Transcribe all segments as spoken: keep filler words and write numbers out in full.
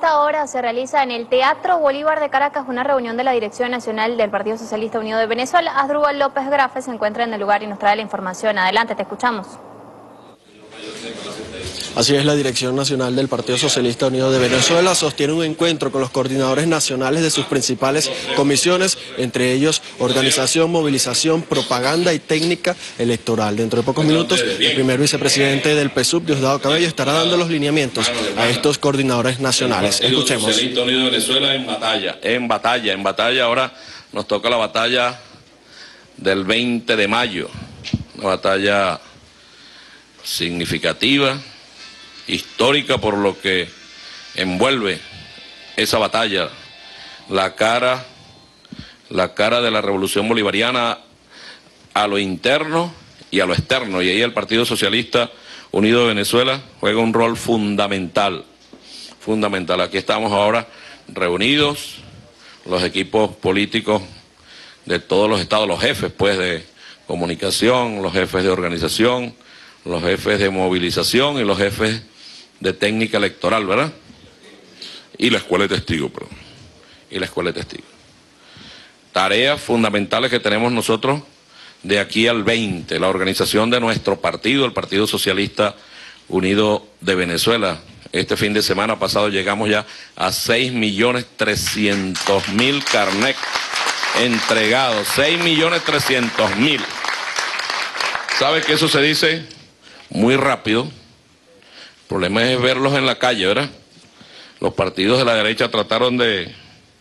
Esta hora se realiza en el Teatro Bolívar de Caracas una reunión de la Dirección Nacional del Partido Socialista Unido de Venezuela. Asdrúbal López Grafe se encuentra en el lugar y nos trae la información. Adelante, te escuchamos. Así es, la Dirección Nacional del Partido Socialista Unido de Venezuela sostiene un encuentro con los coordinadores nacionales de sus principales comisiones, entre ellos organización, movilización, propaganda y técnica electoral. Dentro de pocos minutos, el primer vicepresidente del P S U V, Diosdado Cabello, estará dando los lineamientos a estos coordinadores nacionales. Escuchemos. El Socialista Unido de Venezuela en batalla, en batalla, en batalla. Ahora nos toca la batalla del veinte de mayo, una batalla significativa, histórica por lo que envuelve esa batalla, la cara, la cara de la revolución bolivariana a lo interno y a lo externo, y ahí el Partido Socialista Unido de Venezuela juega un rol fundamental, fundamental. Aquí estamos ahora reunidos, los equipos políticos de todos los estados, los jefes pues de comunicación, los jefes de organización, los jefes de movilización y los jefes de técnica electoral, ¿verdad? Y la escuela de testigos, perdón. Y la escuela de testigos. Tareas fundamentales que tenemos nosotros de aquí al veinte, la organización de nuestro partido, el Partido Socialista Unido de Venezuela. Este fin de semana pasado llegamos ya a seis millones trescientos mil carnet entregados, seis millones trescientos mil. ¿Sabe que eso se dice muy rápido? El problema es verlos en la calle, ¿verdad? Los partidos de la derecha trataron de,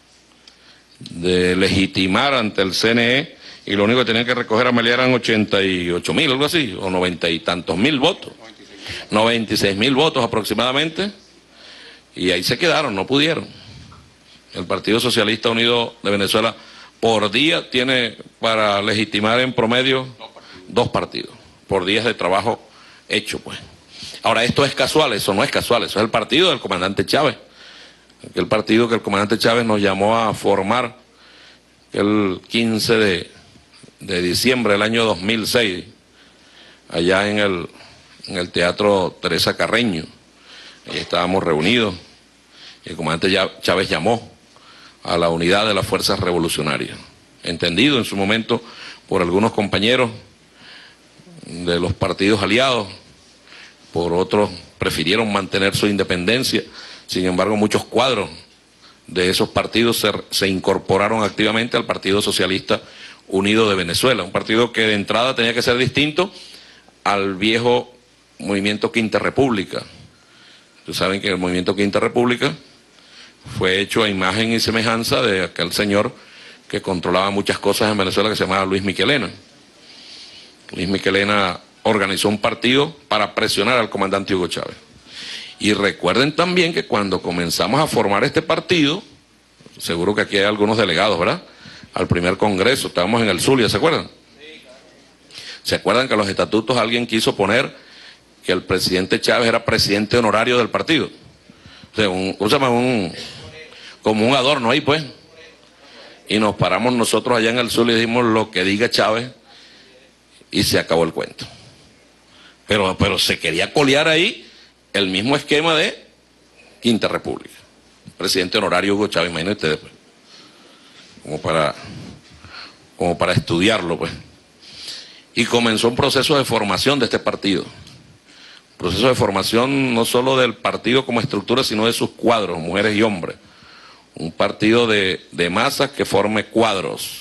de legitimar ante el C N E y lo único que tenían que recoger a Amelia eran ochenta y ocho mil, algo así, o noventa y tantos mil votos. noventa y seis mil votos aproximadamente, y ahí se quedaron, no pudieron. El Partido Socialista Unido de Venezuela por día tiene para legitimar en promedio dos partidos, por días de trabajo hecho, pues. Ahora, esto es casual, eso no es casual, eso es el partido del comandante Chávez. El partido que el comandante Chávez nos llamó a formar el quince de diciembre del año dos mil seis, allá en el, en el Teatro Teresa Carreño. Ahí estábamos reunidos y el comandante Chávez llamó a la unidad de las fuerzas revolucionarias, entendido en su momento por algunos compañeros de los partidos aliados. Por otros prefirieron mantener su independencia. Sin embargo, muchos cuadros de esos partidos se, se incorporaron activamente al Partido Socialista Unido de Venezuela, un partido que de entrada tenía que ser distinto al viejo movimiento Quinta República. Ustedes saben que el movimiento Quinta República fue hecho a imagen y semejanza de aquel señor que controlaba muchas cosas en Venezuela que se llamaba Luis Michelena. Luis Michelena organizó un partido para presionar al comandante Hugo Chávez. Y recuerden también que cuando comenzamos a formar este partido, seguro que aquí hay algunos delegados, ¿verdad? Al primer congreso, estábamos en el Zulia, ¿se acuerdan? ¿Se acuerdan que en los estatutos alguien quiso poner que el presidente Chávez era presidente honorario del partido? O sea, un, ¿cómo se llama? Un, como un adorno ahí, pues. Y nos paramos nosotros allá en el Zulia y dijimos lo que diga Chávez y se acabó el cuento. Pero, pero se quería colear ahí el mismo esquema de Quinta República. Presidente honorario Hugo Chávez, imagínense ustedes, pues. Como para, como para estudiarlo, pues. Y comenzó un proceso de formación de este partido. Un proceso de formación no solo del partido como estructura, sino de sus cuadros, mujeres y hombres. Un partido de, de masas que forme cuadros.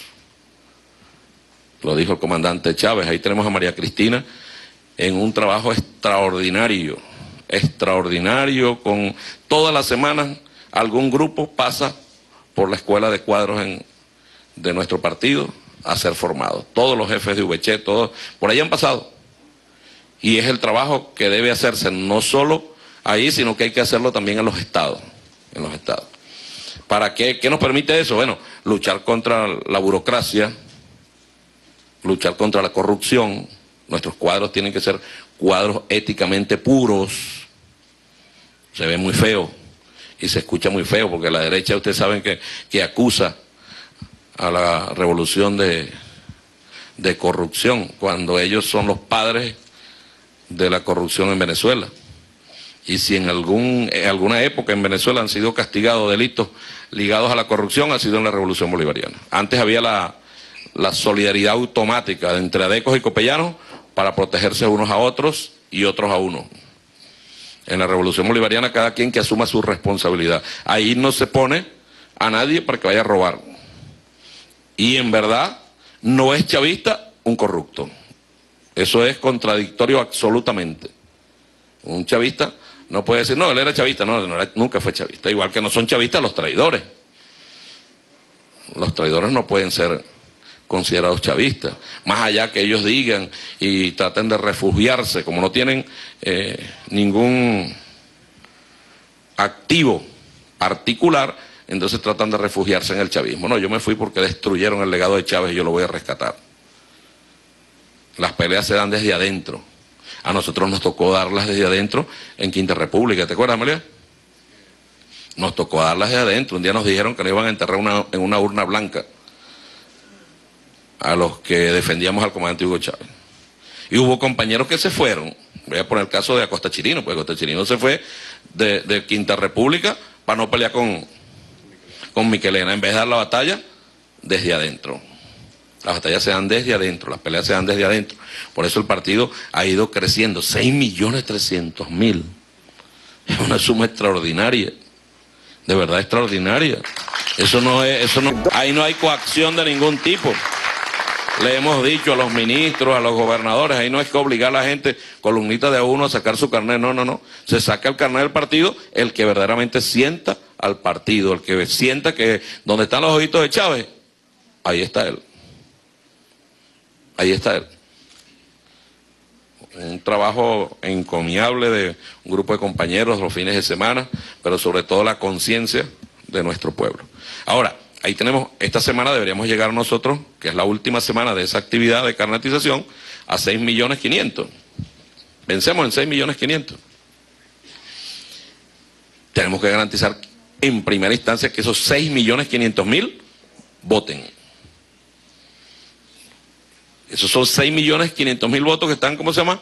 Lo dijo el comandante Chávez. Ahí tenemos a María Cristina en un trabajo extraordinario, extraordinario, con todas las semanas algún grupo pasa por la escuela de cuadros en, de nuestro partido a ser formado. Todos los jefes de V C, todos, por ahí han pasado. Y es el trabajo que debe hacerse no solo ahí, sino que hay que hacerlo también en los estados, en los estados. ¿Para qué? ¿Qué nos permite eso? Bueno, luchar contra la burocracia, luchar contra la corrupción. Nuestros cuadros tienen que ser cuadros éticamente puros. Se ve muy feo y se escucha muy feo porque la derecha, ustedes saben que, que acusa a la revolución de, de corrupción cuando ellos son los padres de la corrupción en Venezuela. Y si en, algún, en alguna época en Venezuela han sido castigados delitos ligados a la corrupción, ha sido en la Revolución Bolivariana. Antes había la, la solidaridad automática entre adecos y copellanos para protegerse unos a otros y otros a uno. En la Revolución Bolivariana cada quien que asuma su responsabilidad. Ahí no se pone a nadie para que vaya a robar. Y en verdad no es chavista un corrupto. Eso es contradictorio absolutamente. Un chavista no puede decir, no, él era chavista, no, no era, nunca fue chavista. Igual que no son chavistas los traidores. Los traidores no pueden ser considerados chavistas. Más allá que ellos digan y traten de refugiarse, como no tienen eh, ningún activo particular, entonces tratan de refugiarse en el chavismo. No, yo me fui porque destruyeron el legado de Chávez y yo lo voy a rescatar. Las peleas se dan desde adentro. A nosotros nos tocó darlas desde adentro en Quinta República. ¿Te acuerdas, Amelia? Nos tocó darlas desde adentro. Un día nos dijeron que nos iban a enterrar una, en una urna blanca a los que defendíamos al comandante Hugo Chávez. Y hubo compañeros que se fueron. Voy a poner el caso de Acosta Chirino, pues Acosta Chirino se fue de, de Quinta República para no pelear con, con Miquelena. En vez de dar la batalla desde adentro. Las batallas se dan desde adentro, las peleas se dan desde adentro. Por eso el partido ha ido creciendo. seis millones trescientos mil. Es una suma extraordinaria. De verdad extraordinaria. Eso no es, eso no, ahí no hay coacción de ningún tipo. Le hemos dicho a los ministros, a los gobernadores, ahí no es que obligar a la gente, columnita de a uno, a sacar su carnet. No, no, no. Se saca el carnet del partido el que verdaderamente sienta al partido, el que sienta que donde están los ojitos de Chávez, ahí está él. Ahí está él. Un trabajo encomiable de un grupo de compañeros los fines de semana, pero sobre todo la conciencia de nuestro pueblo. Ahora, ahí tenemos, esta semana deberíamos llegar nosotros, que es la última semana de esa actividad de carnetización, a seis millones quinientos. Vencemos en seis millones quinientos. Tenemos que garantizar en primera instancia que esos seis millones quinientos mil voten. Esos son seis millones quinientos mil votos que están, ¿cómo se llama?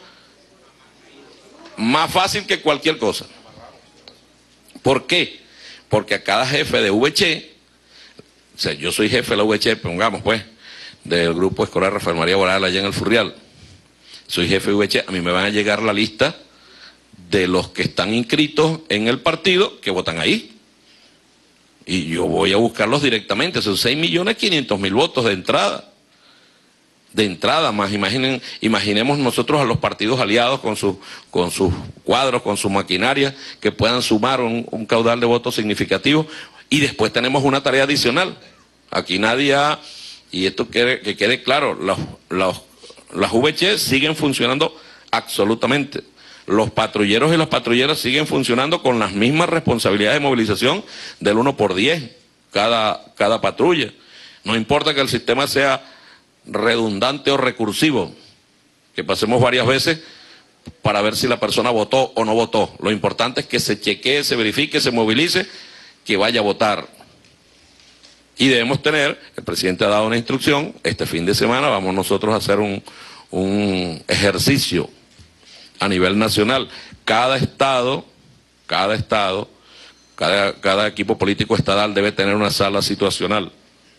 Más fácil que cualquier cosa. ¿Por qué? Porque a cada jefe de V C, o sea, yo soy jefe de la V C, pongamos pues, del Grupo Escolar Rafael María Boral allá en el Furrial. Soy jefe de V C, a mí me van a llegar la lista de los que están inscritos en el partido que votan ahí. Y yo voy a buscarlos directamente, son seis millones quinientos mil votos de entrada. De entrada, más imaginen, imaginemos nosotros a los partidos aliados con, su, con sus cuadros, con su maquinaria, que puedan sumar un, un caudal de votos significativo. Y después tenemos una tarea adicional. Aquí nadie ha, y esto que, que quede claro, los, los, las V C siguen funcionando absolutamente. Los patrulleros y las patrulleras siguen funcionando con las mismas responsabilidades de movilización del uno por diez, cada, cada patrulla. No importa que el sistema sea redundante o recursivo, que pasemos varias veces para ver si la persona votó o no votó. Lo importante es que se chequee, se verifique, se movilice, que vaya a votar. Y debemos tener, el presidente ha dado una instrucción, este fin de semana vamos nosotros a hacer un, un ejercicio a nivel nacional. Cada estado, cada estado, cada, cada equipo político estatal debe tener una sala situacional.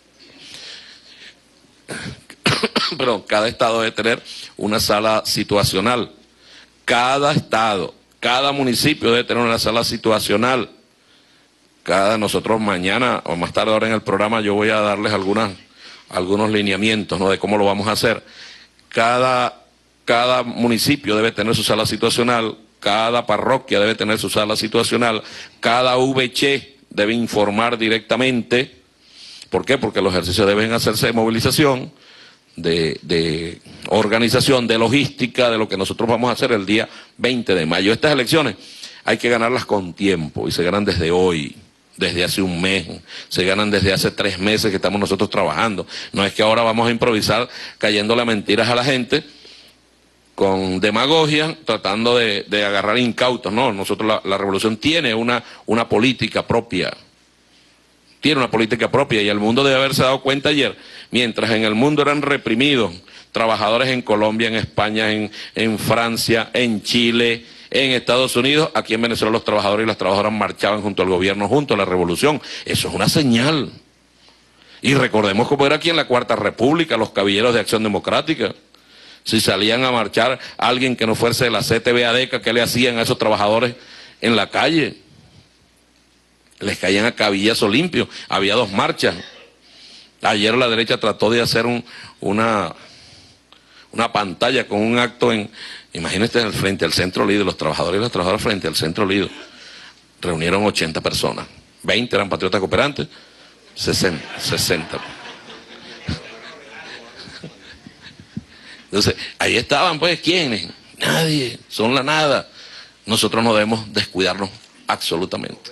Perdón, cada estado debe tener una sala situacional. Cada estado, cada municipio debe tener una sala situacional. Cada, nosotros mañana o más tarde ahora en el programa yo voy a darles algunas, algunos lineamientos, ¿no?, de cómo lo vamos a hacer. Cada, cada municipio debe tener su sala situacional, cada parroquia debe tener su sala situacional, cada V C debe informar directamente. ¿Por qué? Porque los ejercicios deben hacerse de movilización, De, de organización, de logística, de lo que nosotros vamos a hacer el día veinte de mayo. Estas elecciones hay que ganarlas con tiempo y se ganan desde hoy, desde hace un mes, se ganan desde hace tres meses que estamos nosotros trabajando. No es que ahora vamos a improvisar cayéndole a mentiras a la gente con demagogia, tratando de, de agarrar incautos. No, nosotros la, la revolución tiene una, una política propia. Tiene una política propia y el mundo debe haberse dado cuenta ayer, mientras en el mundo eran reprimidos trabajadores en Colombia, en España, en, en Francia, en Chile, En Estados Unidos, aquí en Venezuela, los trabajadores y las trabajadoras marchaban junto al gobierno, junto a la revolución. Eso es una señal. Y recordemos cómo era aquí en la Cuarta República, los caballeros de Acción Democrática. Si salían a marchar alguien que no fuese de la C T V A D E C A, ¿qué le hacían a esos trabajadores en la calle? Les caían a cabillazo limpio. Había dos marchas. Ayer la derecha trató de hacer un, una, una pantalla con un acto en, imagínense, al frente al Centro Lido, los trabajadores y las trabajadoras frente al Centro Lido. Reunieron ochenta personas, veinte eran patriotas cooperantes, sesenta, sesenta. Entonces, ahí estaban, pues, ¿quiénes? Nadie, son la nada. Nosotros no debemos descuidarnos absolutamente.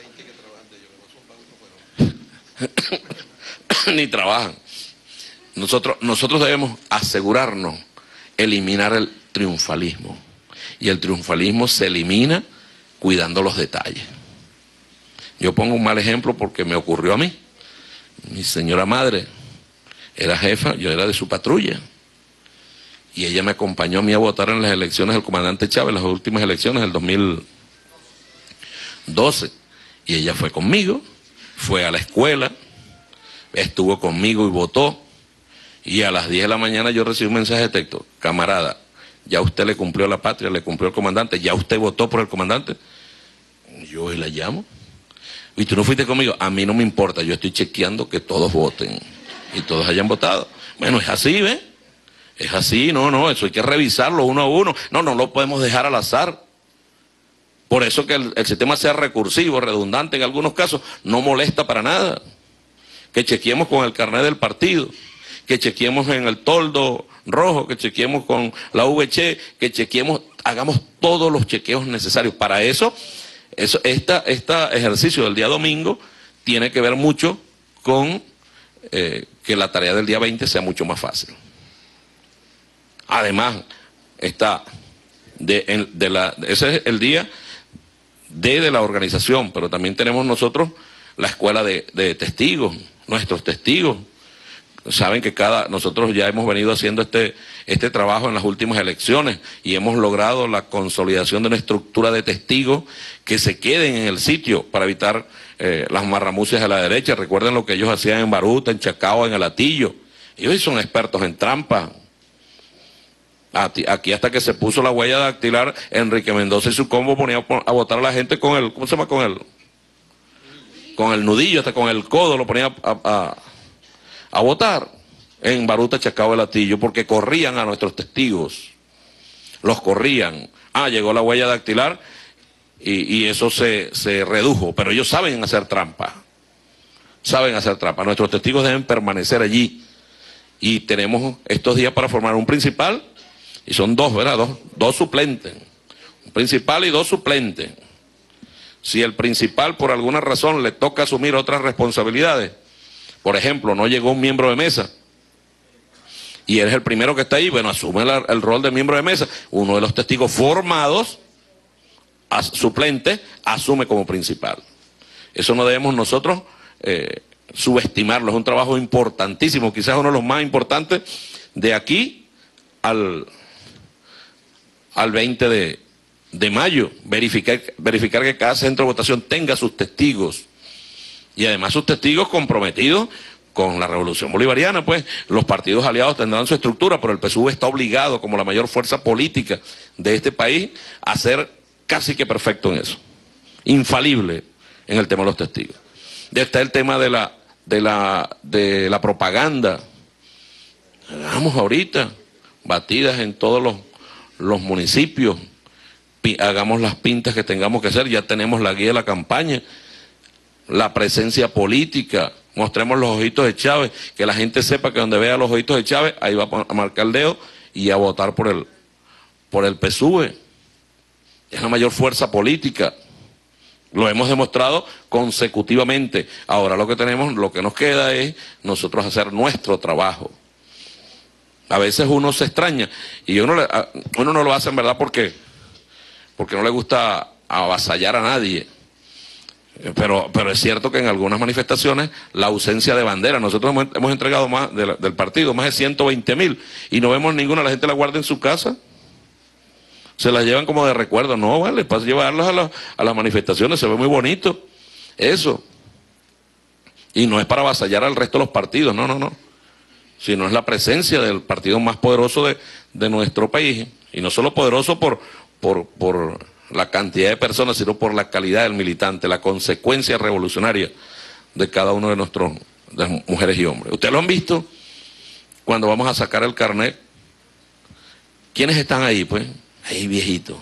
Ni trabajan. Nosotros, nosotros debemos asegurarnos, eliminar el triunfalismo. Y el triunfalismo se elimina cuidando los detalles. Yo pongo un mal ejemplo porque me ocurrió a mí. Mi señora madre era jefa, yo era de su patrulla. Y ella me acompañó a mí a votar en las elecciones del comandante Chávez, las últimas elecciones del dos mil doce. Y ella fue conmigo, fue a la escuela, estuvo conmigo y votó. Y a las diez de la mañana yo recibí un mensaje de texto: camarada, ya usted le cumplió a la patria, le cumplió al comandante, ya usted votó por el comandante. Yo hoy la llamo. ¿Y tú no fuiste conmigo? A mí no me importa, yo estoy chequeando que todos voten y todos hayan votado. Bueno, es así, ¿ves? Es así, no, no, eso hay que revisarlo uno a uno. No, no lo podemos dejar al azar. Por eso que el, el sistema sea recursivo, redundante en algunos casos, no molesta para nada. Que chequeemos con el carnet del partido, que chequeemos en el toldo rojo, que chequeemos con la V H, que chequeemos, hagamos todos los chequeos necesarios. Para eso, eso esta, este ejercicio del día domingo tiene que ver mucho con eh, que la tarea del día veinte sea mucho más fácil. Además, está de, de la, ese es el día D de la organización, pero también tenemos nosotros la escuela de, de testigos, nuestros testigos. Saben que cada, nosotros ya hemos venido haciendo este, este trabajo en las últimas elecciones y hemos logrado la consolidación de una estructura de testigos que se queden en el sitio para evitar eh, las marramucias de la derecha. Recuerden lo que ellos hacían en Baruta, en Chacao, en El Hatillo. Ellos son expertos en trampa. Aquí hasta que se puso la huella dactilar, Enrique Mendoza y su combo ponía a votar a la gente con el, ¿cómo se llama? Con el, con el nudillo, hasta con el codo lo ponía a, a, a votar en Baruta, Chacao, El Hatillo, porque corrían a nuestros testigos, los corrían. Ah, llegó la huella dactilar y, y eso se, se redujo, pero ellos saben hacer trampa, saben hacer trampa. Nuestros testigos deben permanecer allí y tenemos estos días para formar un principal. Y son dos, ¿verdad? Dos, dos suplentes. Un principal y dos suplentes. Si el principal por alguna razón le toca asumir otras responsabilidades, por ejemplo, no llegó un miembro de mesa, y él es el primero que está ahí, bueno, asume la, el rol de miembro de mesa. Uno de los testigos formados, as, suplente, asume como principal. Eso no debemos nosotros eh, subestimarlo. Es un trabajo importantísimo, quizás uno de los más importantes de aquí al... al veinte de mayo, verificar, verificar que cada centro de votación tenga sus testigos, y además sus testigos comprometidos con la revolución bolivariana. Pues los partidos aliados tendrán su estructura, pero el P S U V está obligado, como la mayor fuerza política de este país, a ser casi que perfecto en eso, infalible en el tema de los testigos. Ya está el tema de la, de la, de la propaganda. Hagamos ahorita batidas en todos los los municipios, hagamos las pintas que tengamos que hacer, ya tenemos la guía de la campaña, la presencia política, mostremos los ojitos de Chávez, que la gente sepa que donde vea los ojitos de Chávez, ahí va a marcar el dedo y a votar por el, por el P S U V. Es la mayor fuerza política, lo hemos demostrado consecutivamente. Ahora lo que tenemos, lo que nos queda es nosotros hacer nuestro trabajo. A veces uno se extraña y uno, le, uno no lo hace en verdad porque, porque no le gusta avasallar a nadie. Pero, pero es cierto que en algunas manifestaciones la ausencia de bandera, nosotros hemos, hemos entregado más de la, del partido, más de ciento veinte mil, y no vemos ninguna, la gente la guarda en su casa. se las llevan como de recuerdo. No, vale, para llevarlas a, la, a las manifestaciones, se ve muy bonito eso. Y no es para avasallar al resto de los partidos, no, no, no. Sino es la presencia del partido más poderoso de, de nuestro país. Y no solo poderoso por, por, por la cantidad de personas, sino por la calidad del militante, la consecuencia revolucionaria de cada uno de nuestros, de mujeres y hombres. ¿Ustedes lo han visto? Cuando vamos a sacar el carnet, ¿quiénes están ahí? Pues ahí viejitos,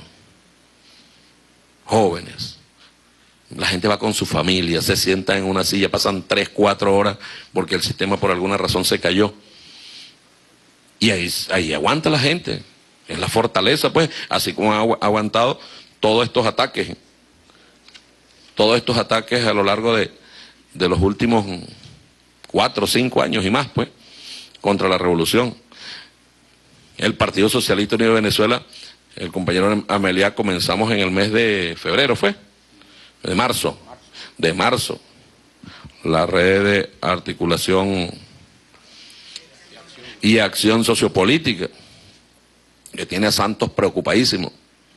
jóvenes. La gente va con su familia, se sienta en una silla, pasan tres, cuatro horas porque el sistema por alguna razón se cayó. Y ahí, ahí aguanta la gente. Es la fortaleza, pues, así como ha aguantado todos estos ataques. Todos estos ataques a lo largo de, de los últimos cuatro o cinco años y más, pues, contra la revolución. El Partido Socialista Unido de Venezuela, el compañero Amelia, comenzamos en el mes de febrero, ¿fue? De marzo. De marzo. La red de articulación y acción sociopolítica, que tiene a Santos preocupadísimo.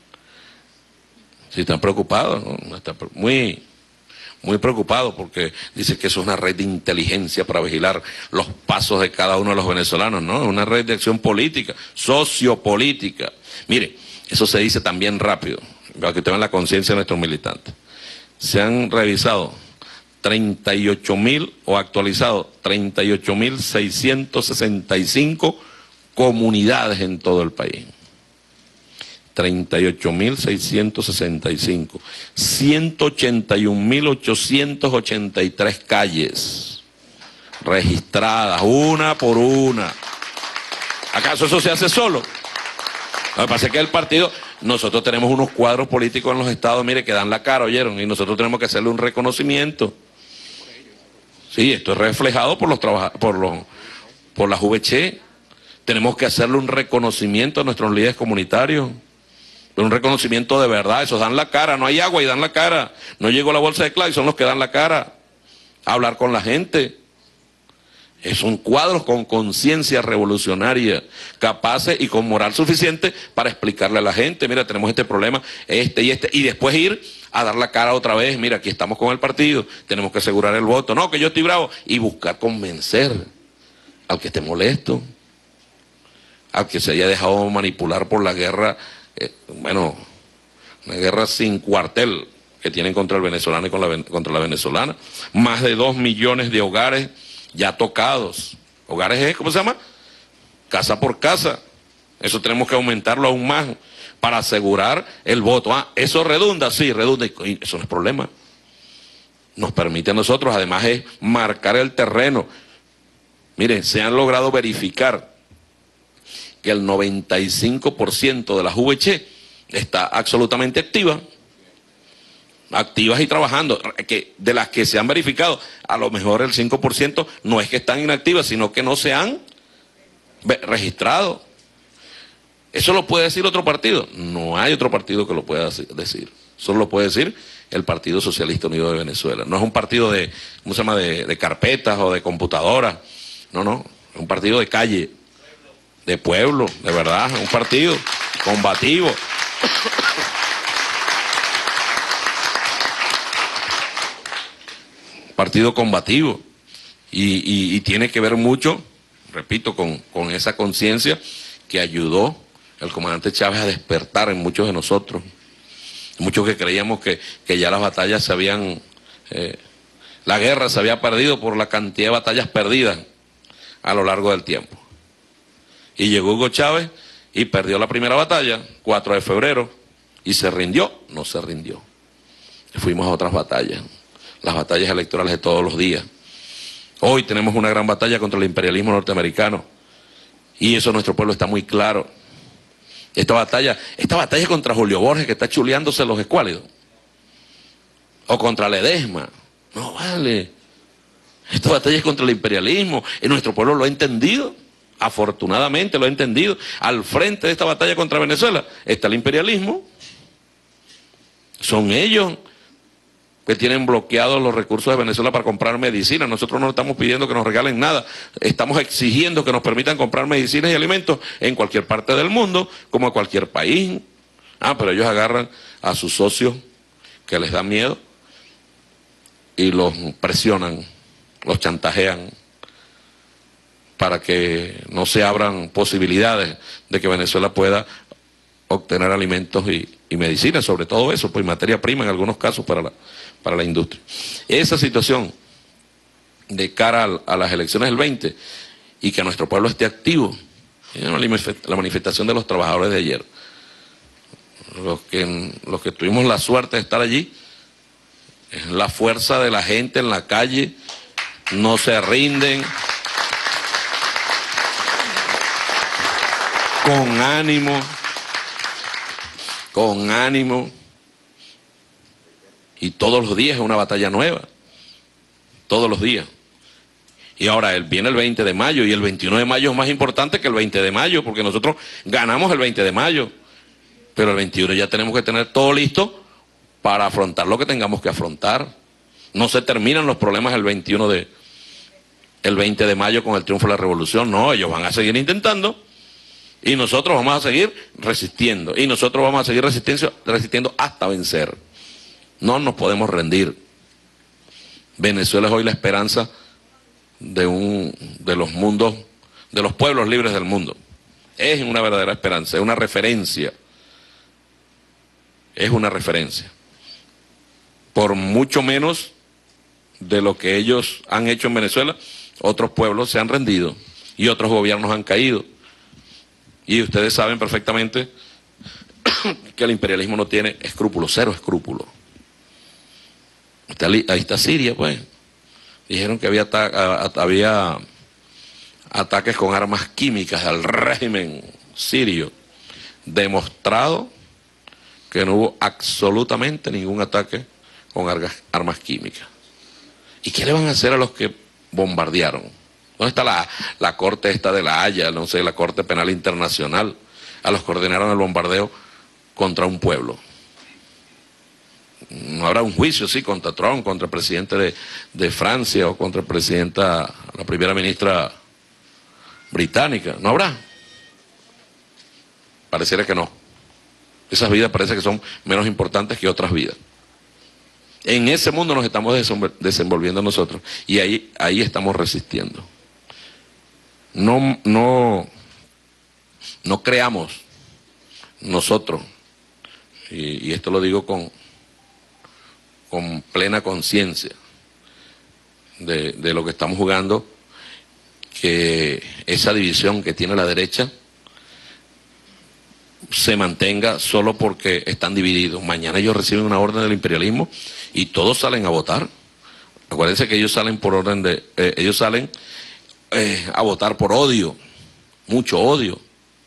Sí, están preocupados, ¿no? Está muy, muy preocupado porque dice que eso es una red de inteligencia para vigilar los pasos de cada uno de los venezolanos, ¿no? Es una red de acción política, sociopolítica. Mire, eso se dice también rápido, para que tengan la conciencia de nuestros militantes. Se han revisado treinta y ocho mil o actualizado treinta y ocho mil seiscientas sesenta y cinco comunidades en todo el país. treinta y ocho mil seiscientas sesenta y cinco. ciento ochenta y un mil ochocientas ochenta y tres calles registradas, una por una. ¿Acaso eso se hace solo? Lo que pasa es que el partido, nosotros tenemos unos cuadros políticos en los estados, mire, que dan la cara, ¿oyeron? Y nosotros tenemos que hacerle un reconocimiento. Sí, esto es reflejado por los trabajadores, por los, por la J V C. Tenemos que hacerle un reconocimiento a nuestros líderes comunitarios. Un reconocimiento de verdad, esos dan la cara, no hay agua y dan la cara. No llegó la bolsa de Clay, son los que dan la cara. A hablar con la gente. Son cuadros con conciencia revolucionaria, capaces y con moral suficiente para explicarle a la gente, mira, tenemos este problema, este y este, y después ir a dar la cara otra vez, mira, aquí estamos con el partido, tenemos que asegurar el voto, no, que yo estoy bravo, y buscar convencer al que esté molesto, al que se haya dejado manipular por la guerra, eh, bueno, una guerra sin cuartel que tienen contra el venezolano y con la, contra la venezolana, más de dos millones de hogares ya tocados. Hogares es, ¿cómo se llama? Casa por casa. Eso tenemos que aumentarlo aún más para asegurar el voto. Ah, ¿eso redunda? Sí, redunda. Y eso no es problema. Nos permite a nosotros, además, es marcar el terreno. Miren, se han logrado verificar que el noventa y cinco por ciento de la J V C está absolutamente activa. Activas y trabajando, que de las que se han verificado, a lo mejor el cinco por ciento no es que están inactivas, sino que no se han registrado. ¿Eso lo puede decir otro partido? No hay otro partido que lo pueda decir. Solo lo puede decir el Partido Socialista Unido de Venezuela. No es un partido de, ¿cómo se llama?, de, de carpetas o de computadoras. No, no, es un partido de calle, de pueblo, de verdad, un partido combativo. Partido combativo y, y, y tiene que ver mucho, repito, con, con esa conciencia que ayudó el comandante Chávez a despertar en muchos de nosotros, muchos que creíamos que, que ya las batallas se habían, eh, la guerra se había perdido por la cantidad de batallas perdidas a lo largo del tiempo. Y llegó Hugo Chávez y perdió la primera batalla, cuatro de febrero, y se rindió, no se rindió. Fuimos a otras batallas. Las batallas electorales de todos los días. Hoy tenemos una gran batalla contra el imperialismo norteamericano y eso nuestro pueblo está muy claro. Esta batalla, esta batalla es contra Julio Borges, que está chuleándose los escuálidos, o contra Ledesma. No vale, esta batalla es contra el imperialismo y nuestro pueblo lo ha entendido, afortunadamente lo ha entendido. Al frente de esta batalla contra Venezuela está el imperialismo. Son ellos que tienen bloqueados los recursos de Venezuela para comprar medicina. Nosotros no estamos pidiendo que nos regalen nada, estamos exigiendo que nos permitan comprar medicinas y alimentos en cualquier parte del mundo, como a cualquier país. Ah, pero ellos agarran a sus socios que les da miedo y los presionan, los chantajean para que no se abran posibilidades de que Venezuela pueda obtener alimentos y, y medicinas, sobre todo eso, pues materia prima en algunos casos para la, para la industria. Esa situación de cara a, a las elecciones del veinte y que nuestro pueblo esté activo, la manifestación de los trabajadores de ayer, los que, los que tuvimos la suerte de estar allí, es la fuerza de la gente en la calle, no se rinden, con ánimo, con ánimo, y todos los días es una batalla nueva, todos los días. Y ahora él viene el veinte de mayo, y el veintiuno de mayo es más importante que el veinte de mayo, porque nosotros ganamos el veinte de mayo, pero el veintiuno ya tenemos que tener todo listo para afrontar lo que tengamos que afrontar. No se terminan los problemas el veintiuno de, el veinte de mayo con el triunfo de la revolución, no, ellos van a seguir intentando, y nosotros vamos a seguir resistiendo, y nosotros vamos a seguir resistiendo, resistiendo hasta vencer. No nos podemos rendir. Venezuela es hoy la esperanza de un de los mundos, de los pueblos libres del mundo. Es una verdadera esperanza, es una referencia. Es una referencia. Por mucho menos de lo que ellos han hecho en Venezuela, otros pueblos se han rendido y otros gobiernos han caído. Y ustedes saben perfectamente que el imperialismo no tiene escrúpulos, cero escrúpulos. Ahí está Siria, pues. Dijeron que había, ata había ataques con armas químicas al régimen sirio. Demostrado que no hubo absolutamente ningún ataque con armas químicas. ¿Y qué le van a hacer a los que bombardearon? ¿Dónde está la, la corte esta de La Haya, no sé, la Corte Penal Internacional, a los que ordenaron el bombardeo contra un pueblo? No habrá un juicio, sí, contra Trump, contra el presidente de, de Francia o contra la presidenta, la primera ministra británica. ¿No habrá? Pareciera que no. Esas vidas parece que son menos importantes que otras vidas. En ese mundo nos estamos desenvolviendo nosotros y ahí, ahí estamos resistiendo. No, no, no creamos nosotros, y, y esto lo digo con, con plena conciencia de, de lo que estamos jugando, que esa división que tiene la derecha se mantenga solo porque están divididos. Mañana ellos reciben una orden del imperialismo y todos salen a votar. Acuérdense que ellos salen por orden de, eh, ellos salen eh, a votar por odio, mucho odio.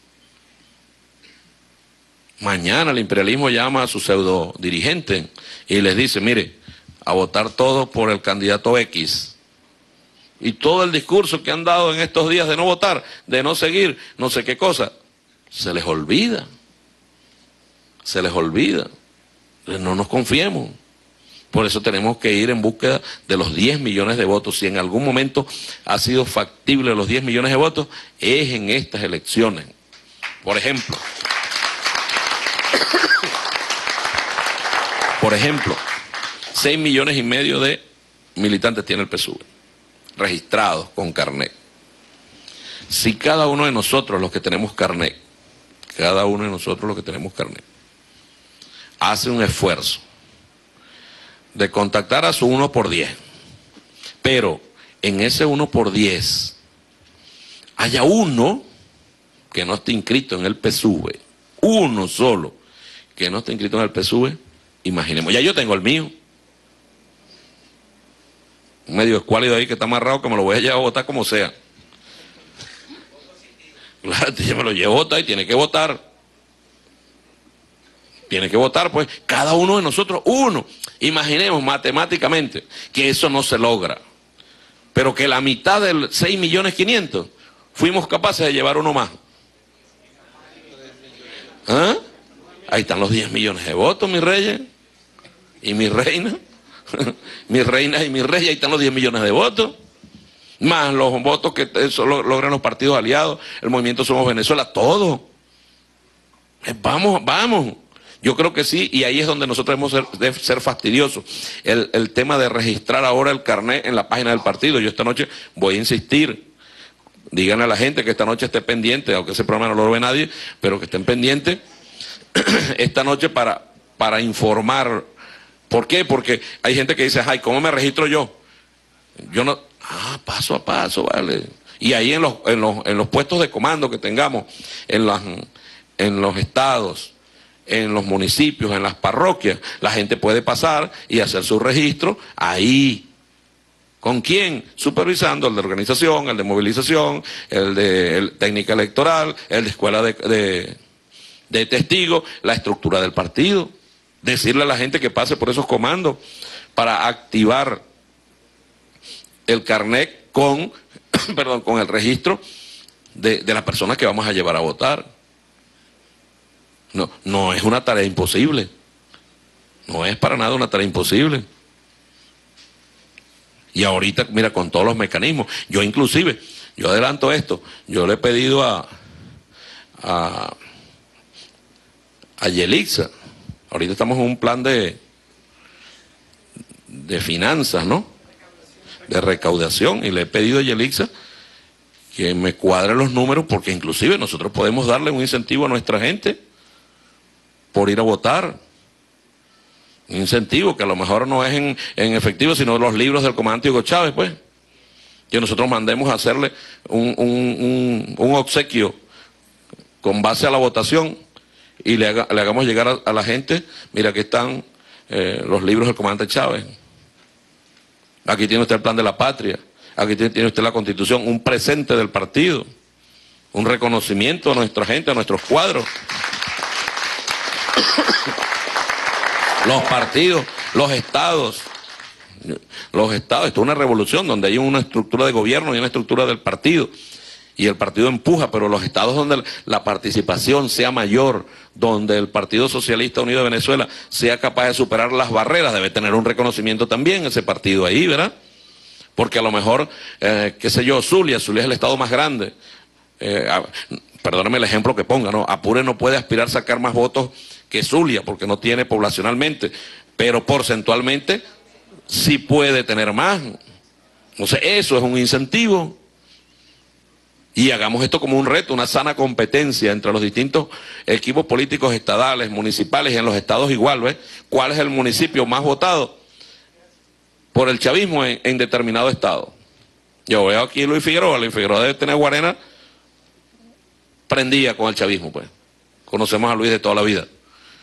Mañana el imperialismo llama a su pseudo dirigente y les dice, mire, a votar todos por el candidato X. Y todo el discurso que han dado en estos días de no votar, de no seguir, no sé qué cosa, se les olvida. Se les olvida. No nos confiemos. Por eso tenemos que ir en búsqueda de los diez millones de votos. Si en algún momento ha sido factible los diez millones de votos, es en estas elecciones. Por ejemplo, por ejemplo, seis millones y medio de militantes tiene el P S U V, registrados con carnet. Si cada uno de nosotros, los que tenemos carnet, cada uno de nosotros los que tenemos carnet, hace un esfuerzo de contactar a su uno por diez, pero en ese uno por diez haya uno que no esté inscrito en el P S U V, uno solo que no esté inscrito en el P S U V, imaginemos, ya yo tengo el mío, un medio escuálido ahí que está amarrado, que me lo voy a llevar a votar como sea. Claro, yo me lo llevo a votar y tiene que votar. Tiene que votar, pues, cada uno de nosotros, uno. Imaginemos matemáticamente que eso no se logra, pero que la mitad del seis millones quinientos fuimos capaces de llevar uno más. ¿Ah? Ahí están los diez millones de votos, mis reyes y mis reinas. Mis reinas y mis reyes, ahí están los diez millones de votos. Más los votos que eso logran los partidos aliados, el movimiento Somos Venezuela, todo. Vamos, vamos. Yo creo que sí, y ahí es donde nosotros debemos ser, debe ser fastidiosos. El, el tema de registrar ahora el carnet en la página del partido. Yo esta noche voy a insistir. Díganle a la gente que esta noche esté pendiente, aunque ese programa no lo ve nadie, pero que estén pendientes esta noche para, para informar. ¿Por qué? Porque hay gente que dice, ay, ¿cómo me registro yo? Yo no, ah, paso a paso, vale. Y ahí en los, en los, en los puestos de comando que tengamos, en, las, en los estados, en los municipios, en las parroquias, la gente puede pasar y hacer su registro ahí. ¿Con quién? Supervisando el de organización, el de movilización, el de el técnica electoral, el de escuela de, de, de testigos, la estructura del partido. Decirle a la gente que pase por esos comandos para activar el carnet con, perdón, con el registro de, de las personas que vamos a llevar a votar. No, no es una tarea imposible. No es para nada una tarea imposible. Y ahorita, mira, con todos los mecanismos. Yo inclusive, yo adelanto esto, yo le he pedido a a, a Yelixa, ahorita estamos en un plan de de finanzas, ¿no? De recaudación, y le he pedido a Yelixa que me cuadre los números, porque inclusive nosotros podemos darle un incentivo a nuestra gente por ir a votar. Un incentivo que a lo mejor no es en, en efectivo, sino los libros del comandante Hugo Chávez, pues. Que nosotros mandemos a hacerle un, un, un, un obsequio con base a la votación y le, haga, le hagamos llegar a, a la gente, mira, aquí están eh, los libros del comandante Chávez. Aquí tiene usted el plan de la patria, aquí tiene, tiene usted la Constitución, un presente del partido, un reconocimiento a nuestra gente, a nuestros cuadros. Los partidos, los estados, los estados, esto es una revolución donde hay una estructura de gobierno y una estructura del partido, y el partido empuja, pero los estados donde la participación sea mayor, donde el Partido Socialista Unido de Venezuela sea capaz de superar las barreras, debe tener un reconocimiento también ese partido ahí, ¿verdad? Porque a lo mejor, eh, qué sé yo, Zulia, Zulia es el estado más grande, eh, perdóname el ejemplo que ponga, ¿no? Apure no puede aspirar a sacar más votos que Zulia, porque no tiene poblacionalmente, pero porcentualmente sí puede tener más. Entonces eso es un incentivo. Y hagamos esto como un reto, una sana competencia entre los distintos equipos políticos estadales, municipales y en los estados igual, ¿ves? ¿Cuál es el municipio más votado por el chavismo en, en determinado estado? Yo veo aquí a Luis Figueroa, Luis Figueroa debe tener Guarena prendía con el chavismo, pues. Conocemos a Luis de toda la vida.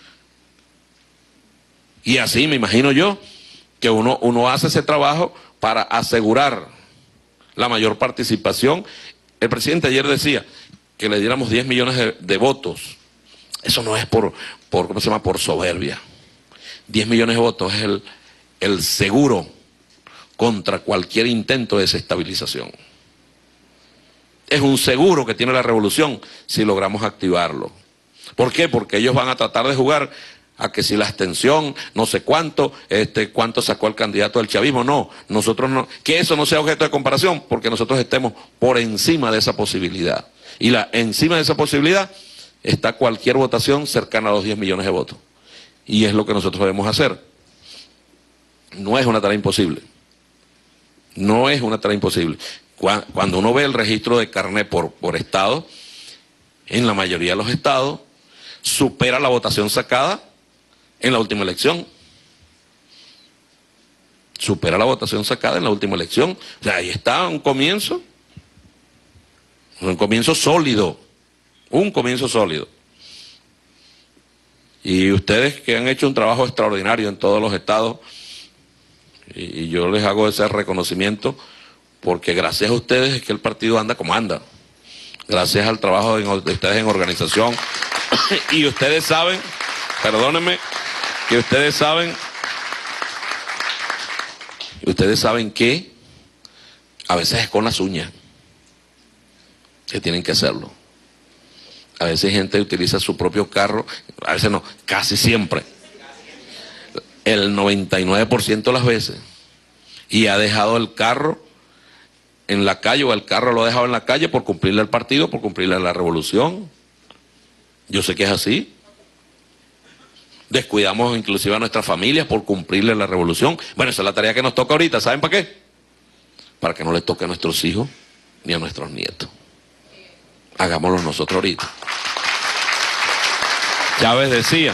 Y así me imagino yo que uno, uno hace ese trabajo para asegurar la mayor participación. El presidente ayer decía que le diéramos diez millones de, de votos. Eso no es por, por, ¿cómo se llama? Por soberbia. diez millones de votos es el, el seguro contra cualquier intento de desestabilización. Es un seguro que tiene la revolución si logramos activarlo. ¿Por qué? Porque ellos van a tratar de jugar a que si la abstención, no sé cuánto, este, cuánto sacó el candidato del chavismo. No, nosotros no, que eso no sea objeto de comparación, porque nosotros estemos por encima de esa posibilidad. Y la, encima de esa posibilidad está cualquier votación cercana a los diez millones de votos. Y es lo que nosotros debemos hacer. No es una tarea imposible. No es una tarea imposible. Cuando uno ve el registro de carnet por, por estado, en la mayoría de los estados, supera la votación sacada en la última elección. Supera la votación sacada en la última elección. O sea, ahí está un comienzo. Un comienzo sólido. Un comienzo sólido. Y ustedes que han hecho un trabajo extraordinario en todos los estados, y, y yo les hago ese reconocimiento, porque gracias a ustedes es que el partido anda como anda. Gracias al trabajo de ustedes en organización. Y ustedes saben, perdónenme, que ustedes saben, ustedes saben que a veces es con las uñas que tienen que hacerlo. A veces gente utiliza su propio carro, a veces no, casi siempre. El noventa y nueve por ciento de las veces. Y ha dejado el carro en la calle, o el carro lo ha dejado en la calle por cumplirle al partido, por cumplirle a la revolución. Yo sé que es así. descuidamos inclusive a nuestras familias por cumplirle la revolución. Bueno, esa es la tarea que nos toca ahorita, ¿saben para qué? Para que no les toque a nuestros hijos ni a nuestros nietos. Hagámoslo nosotros ahorita. Chávez decía,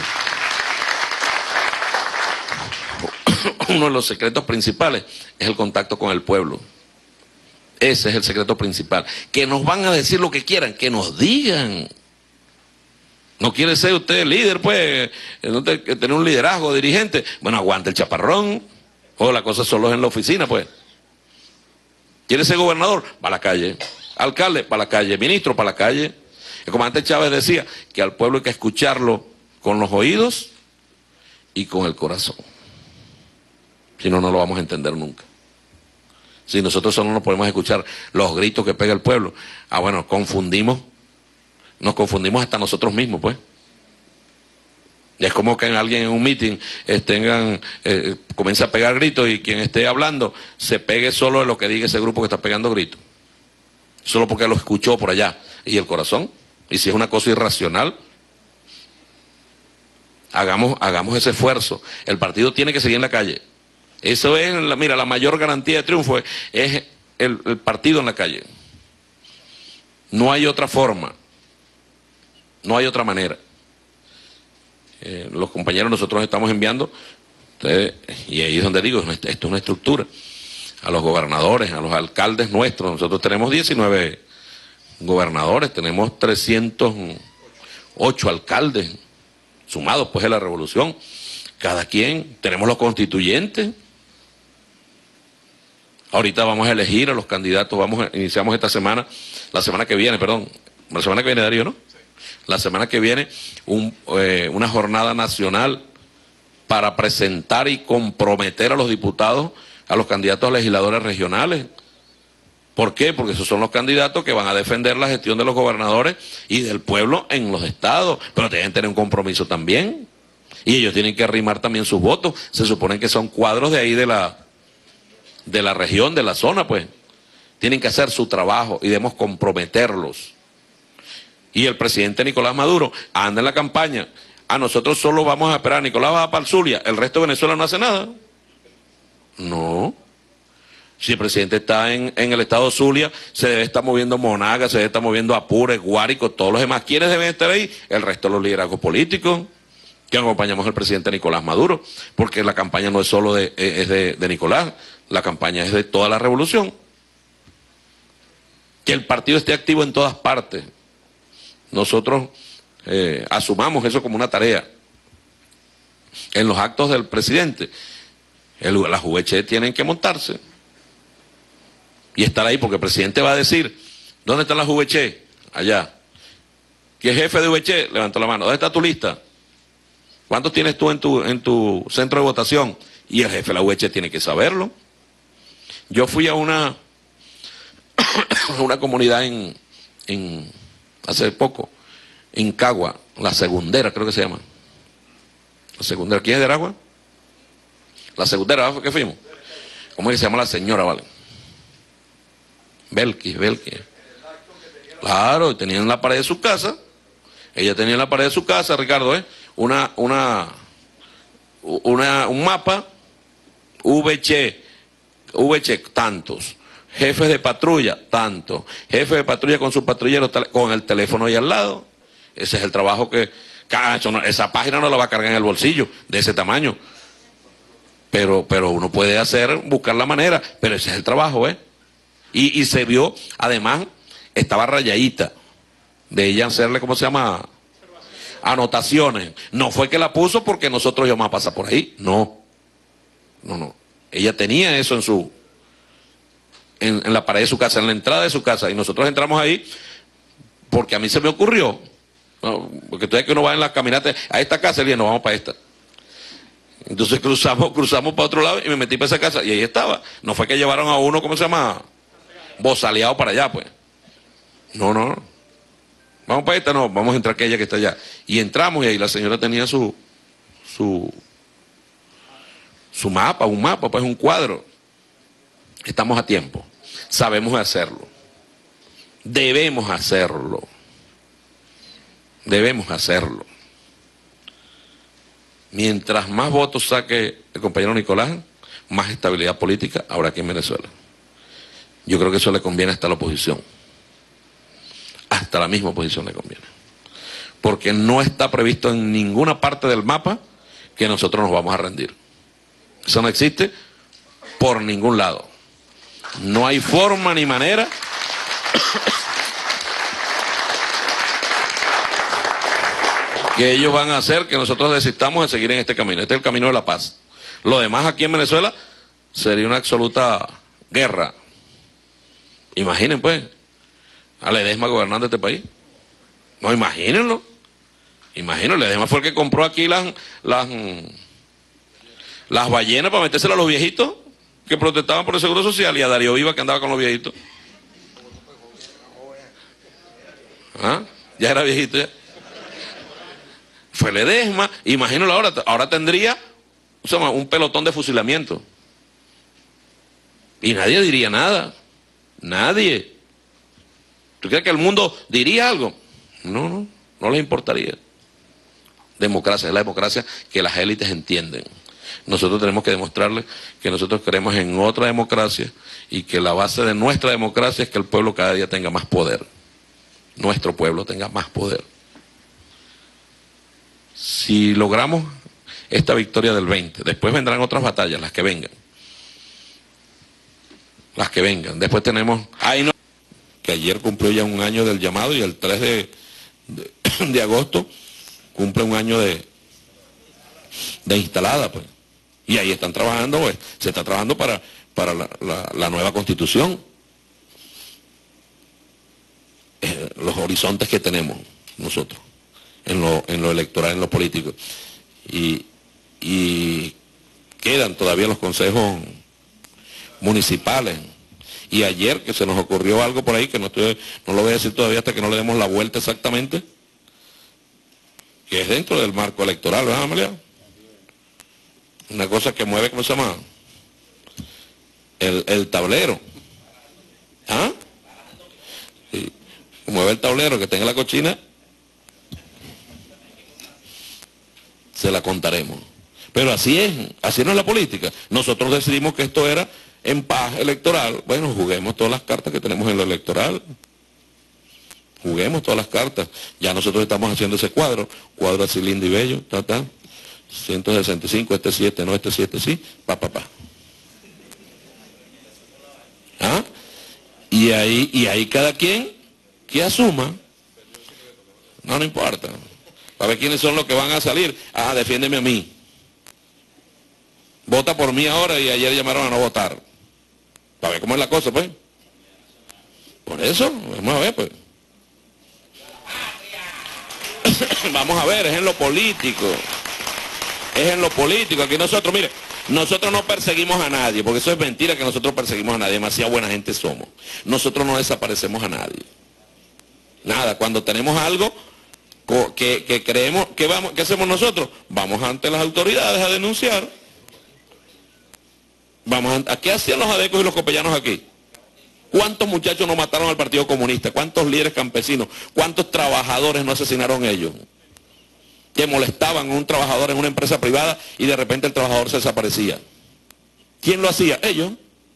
uno de los secretos principales es el contacto con el pueblo. Ese es el secreto principal. Que nos van a decir lo que quieran, que nos digan. No quiere ser usted líder, pues, no te, tener un liderazgo, dirigente. Bueno, aguante el chaparrón. O la cosa solo es en la oficina, pues. ¿Quiere ser gobernador? Va a la calle. Alcalde, para la calle. Ministro, para la calle. El comandante Chávez decía que al pueblo hay que escucharlo con los oídos y con el corazón. Si no, no lo vamos a entender nunca. Si nosotros solo nos podemos escuchar los gritos que pega el pueblo, ah, bueno, confundimos, nos confundimos hasta nosotros mismos, pues. Y es como que alguien en un meeting eh, tengan, eh, comience a pegar gritos y quien esté hablando se pegue solo de lo que diga ese grupo que está pegando gritos. Solo porque lo escuchó por allá. ¿Y el corazón? Y si es una cosa irracional, hagamos, hagamos ese esfuerzo. El partido tiene que seguir en la calle. Eso es, la, mira, la mayor garantía de triunfo es, es el, el partido en la calle. No hay otra forma. No hay otra manera. Eh, los compañeros nosotros estamos enviando, ustedes, y ahí es donde digo, esto es una estructura, a los gobernadores, a los alcaldes nuestros. Nosotros tenemos diecinueve gobernadores, tenemos trescientos ocho alcaldes, sumados pues de la revolución. Cada quien, tenemos los constituyentes. Ahorita vamos a elegir a los candidatos, vamos a, iniciamos esta semana, la semana que viene, perdón, la semana que viene, Darío, ¿no? Sí. La semana que viene, un, eh, una jornada nacional para presentar y comprometer a los diputados, a los candidatos a legisladores regionales. ¿Por qué? Porque esos son los candidatos que van a defender la gestión de los gobernadores y del pueblo en los estados, pero tienen que tener un compromiso también. Y ellos tienen que arrimar también sus votos. Se supone que son cuadros de ahí de la, de la región, de la zona, pues. Tienen que hacer su trabajo y debemos comprometerlos. Y el presidente Nicolás Maduro anda en la campaña. A nosotros solo vamos a esperar. Nicolás va para el Zulia. El resto de Venezuela no hace nada. No. Si el presidente está en, en el estado Zulia, se debe estar moviendo Monaga, se debe estar moviendo Apure, Guárico, todos los demás. ¿Quiénes deben estar ahí? El resto de los liderazgos políticos que acompañamos al presidente Nicolás Maduro, porque la campaña no es solo de, es de, de Nicolás, la campaña es de toda la revolución. Que el partido esté activo en todas partes. Nosotros eh, asumamos eso como una tarea. En los actos del presidente, el, las U V C tienen que montarse y estar ahí, porque el presidente va a decir, ¿dónde están las U V C? Allá. ¿Quién es jefe de U V C? Levanta la mano. ¿Dónde está tu lista? ¿Cuántos tienes tú en tu, en tu centro de votación? Y el jefe de la U V C tiene que saberlo. Yo fui a una, una comunidad en, en, hace poco, en Cagua, La Segundera creo que se llama. La Segundera, ¿quién es de Aragua? La Segundera, ¿fue que fuimos? ¿Cómo es que se llama la señora, vale? Belkis, Belkis. Claro, tenía en la pared de su casa, ella tenía en la pared de su casa, Ricardo, ¿eh? Una, una, una, un mapa, U V C, U V C, tantos, jefes de patrulla, tantos, jefes de patrulla con su patrullero, con el teléfono ahí al lado. Ese es el trabajo que, cacho, no, esa página no la va a cargar en el bolsillo, de ese tamaño. Pero, pero uno puede hacer, buscar la manera, pero ese es el trabajo, ¿eh? Y, y se vio, además, estaba rayadita, de ella hacerle, ¿cómo se llama? Anotaciones. No fue que la puso porque nosotros íbamos a pasar por ahí. No. No, no. Ella tenía eso en su, en, en la pared de su casa, en la entrada de su casa. Y nosotros entramos ahí porque a mí se me ocurrió. ¿No? Porque tú sabes que uno va en la caminata a esta casa y nos vamos para esta. Entonces cruzamos, cruzamos para otro lado y me metí para esa casa y ahí estaba. No fue que llevaron a uno, ¿cómo se llama? Bozaleado para allá, pues. No, no. Vamos para esta, no, vamos a entrar aquella que está allá. Y entramos y ahí la señora tenía su, su, su mapa, un mapa, pues un cuadro. Estamos a tiempo. Sabemos hacerlo. Debemos hacerlo. Debemos hacerlo. Mientras más votos saque el compañero Nicolás, más estabilidad política habrá aquí en Venezuela. Yo creo que eso le conviene hasta a la oposición. Hasta la misma oposición le conviene. Porque no está previsto en ninguna parte del mapa que nosotros nos vamos a rendir. Eso no existe por ningún lado. No hay forma ni manera que ellos van a hacer que nosotros desistamos de seguir en este camino. Este es el camino de la paz. Lo demás aquí en Venezuela sería una absoluta guerra. Imaginen pues, a Ledesma gobernando este país. No, imagínenlo. Imagínenlo, Ledesma fue el que compró aquí las, las, las ballenas para metérselas a los viejitos que protestaban por el Seguro Social, y a Darío Viva que andaba con los viejitos. ¿Ah? Ya era viejito ya. Fue Ledesma, imagínalo ahora, ahora tendría o sea, un pelotón de fusilamiento. Y nadie diría nada. Nadie. ¿Tú crees que el mundo diría algo? No, no, no les importaría. Democracia, es la democracia que las élites entienden. Nosotros tenemos que demostrarles que nosotros creemos en otra democracia y que la base de nuestra democracia es que el pueblo cada día tenga más poder. Nuestro pueblo tenga más poder. Si logramos esta victoria del veinte, después vendrán otras batallas, las que vengan. Las que vengan. Después tenemos... Ay, no, que ayer cumplió ya un año del llamado y el tres de, de, de agosto cumple un año de, de instalada, pues. Y ahí están trabajando, pues, se está trabajando para, para la, la, la nueva constitución. Eh, los horizontes que tenemos nosotros, en lo, en lo electoral, en lo político. Y, y quedan todavía los consejos municipales. Y ayer que se nos ocurrió algo por ahí, que no, estoy, no lo voy a decir todavía hasta que no le demos la vuelta exactamente, que es dentro del marco electoral, ¿verdad, Amelia? Una cosa que mueve, ¿cómo se llama? El, el tablero. ¿Ah? Sí. Mueve el tablero que tenga la cochina, se la contaremos. Pero así es, así no es la política. Nosotros decidimos que esto era en paz electoral. Bueno, juguemos todas las cartas que tenemos en lo electoral. Juguemos todas las cartas. Ya nosotros estamos haciendo ese cuadro, cuadro así lindo y bello, ta, ta. ciento sesenta y cinco, este siete, no, este siete sí, pa, pa, pa. ¿Ah? Y ahí, y ahí cada quien que asuma, no, no importa. Para ver quiénes son los que van a salir. Ah, defiéndeme a mí. Vota por mí ahora y ayer llamaron a no votar. Para ver cómo es la cosa, pues. Por eso, vamos a ver, pues. Vamos a ver, es en lo político. Es en lo político. Aquí nosotros, mire, nosotros no perseguimos a nadie, porque eso es mentira que nosotros perseguimos a nadie. Demasiado buena gente somos. Nosotros no desaparecemos a nadie. Nada, cuando tenemos algo que, que creemos, ¿qué, vamos, ¿qué hacemos nosotros? Vamos ante las autoridades a denunciar. Vamos a, ¿a qué hacían los adecos y los copellanos aquí? ¿Cuántos muchachos no mataron al Partido Comunista? ¿Cuántos líderes campesinos? ¿Cuántos trabajadores no asesinaron ellos? Que molestaban a un trabajador en una empresa privada y de repente el trabajador se desaparecía. ¿Quién lo hacía? Ellos.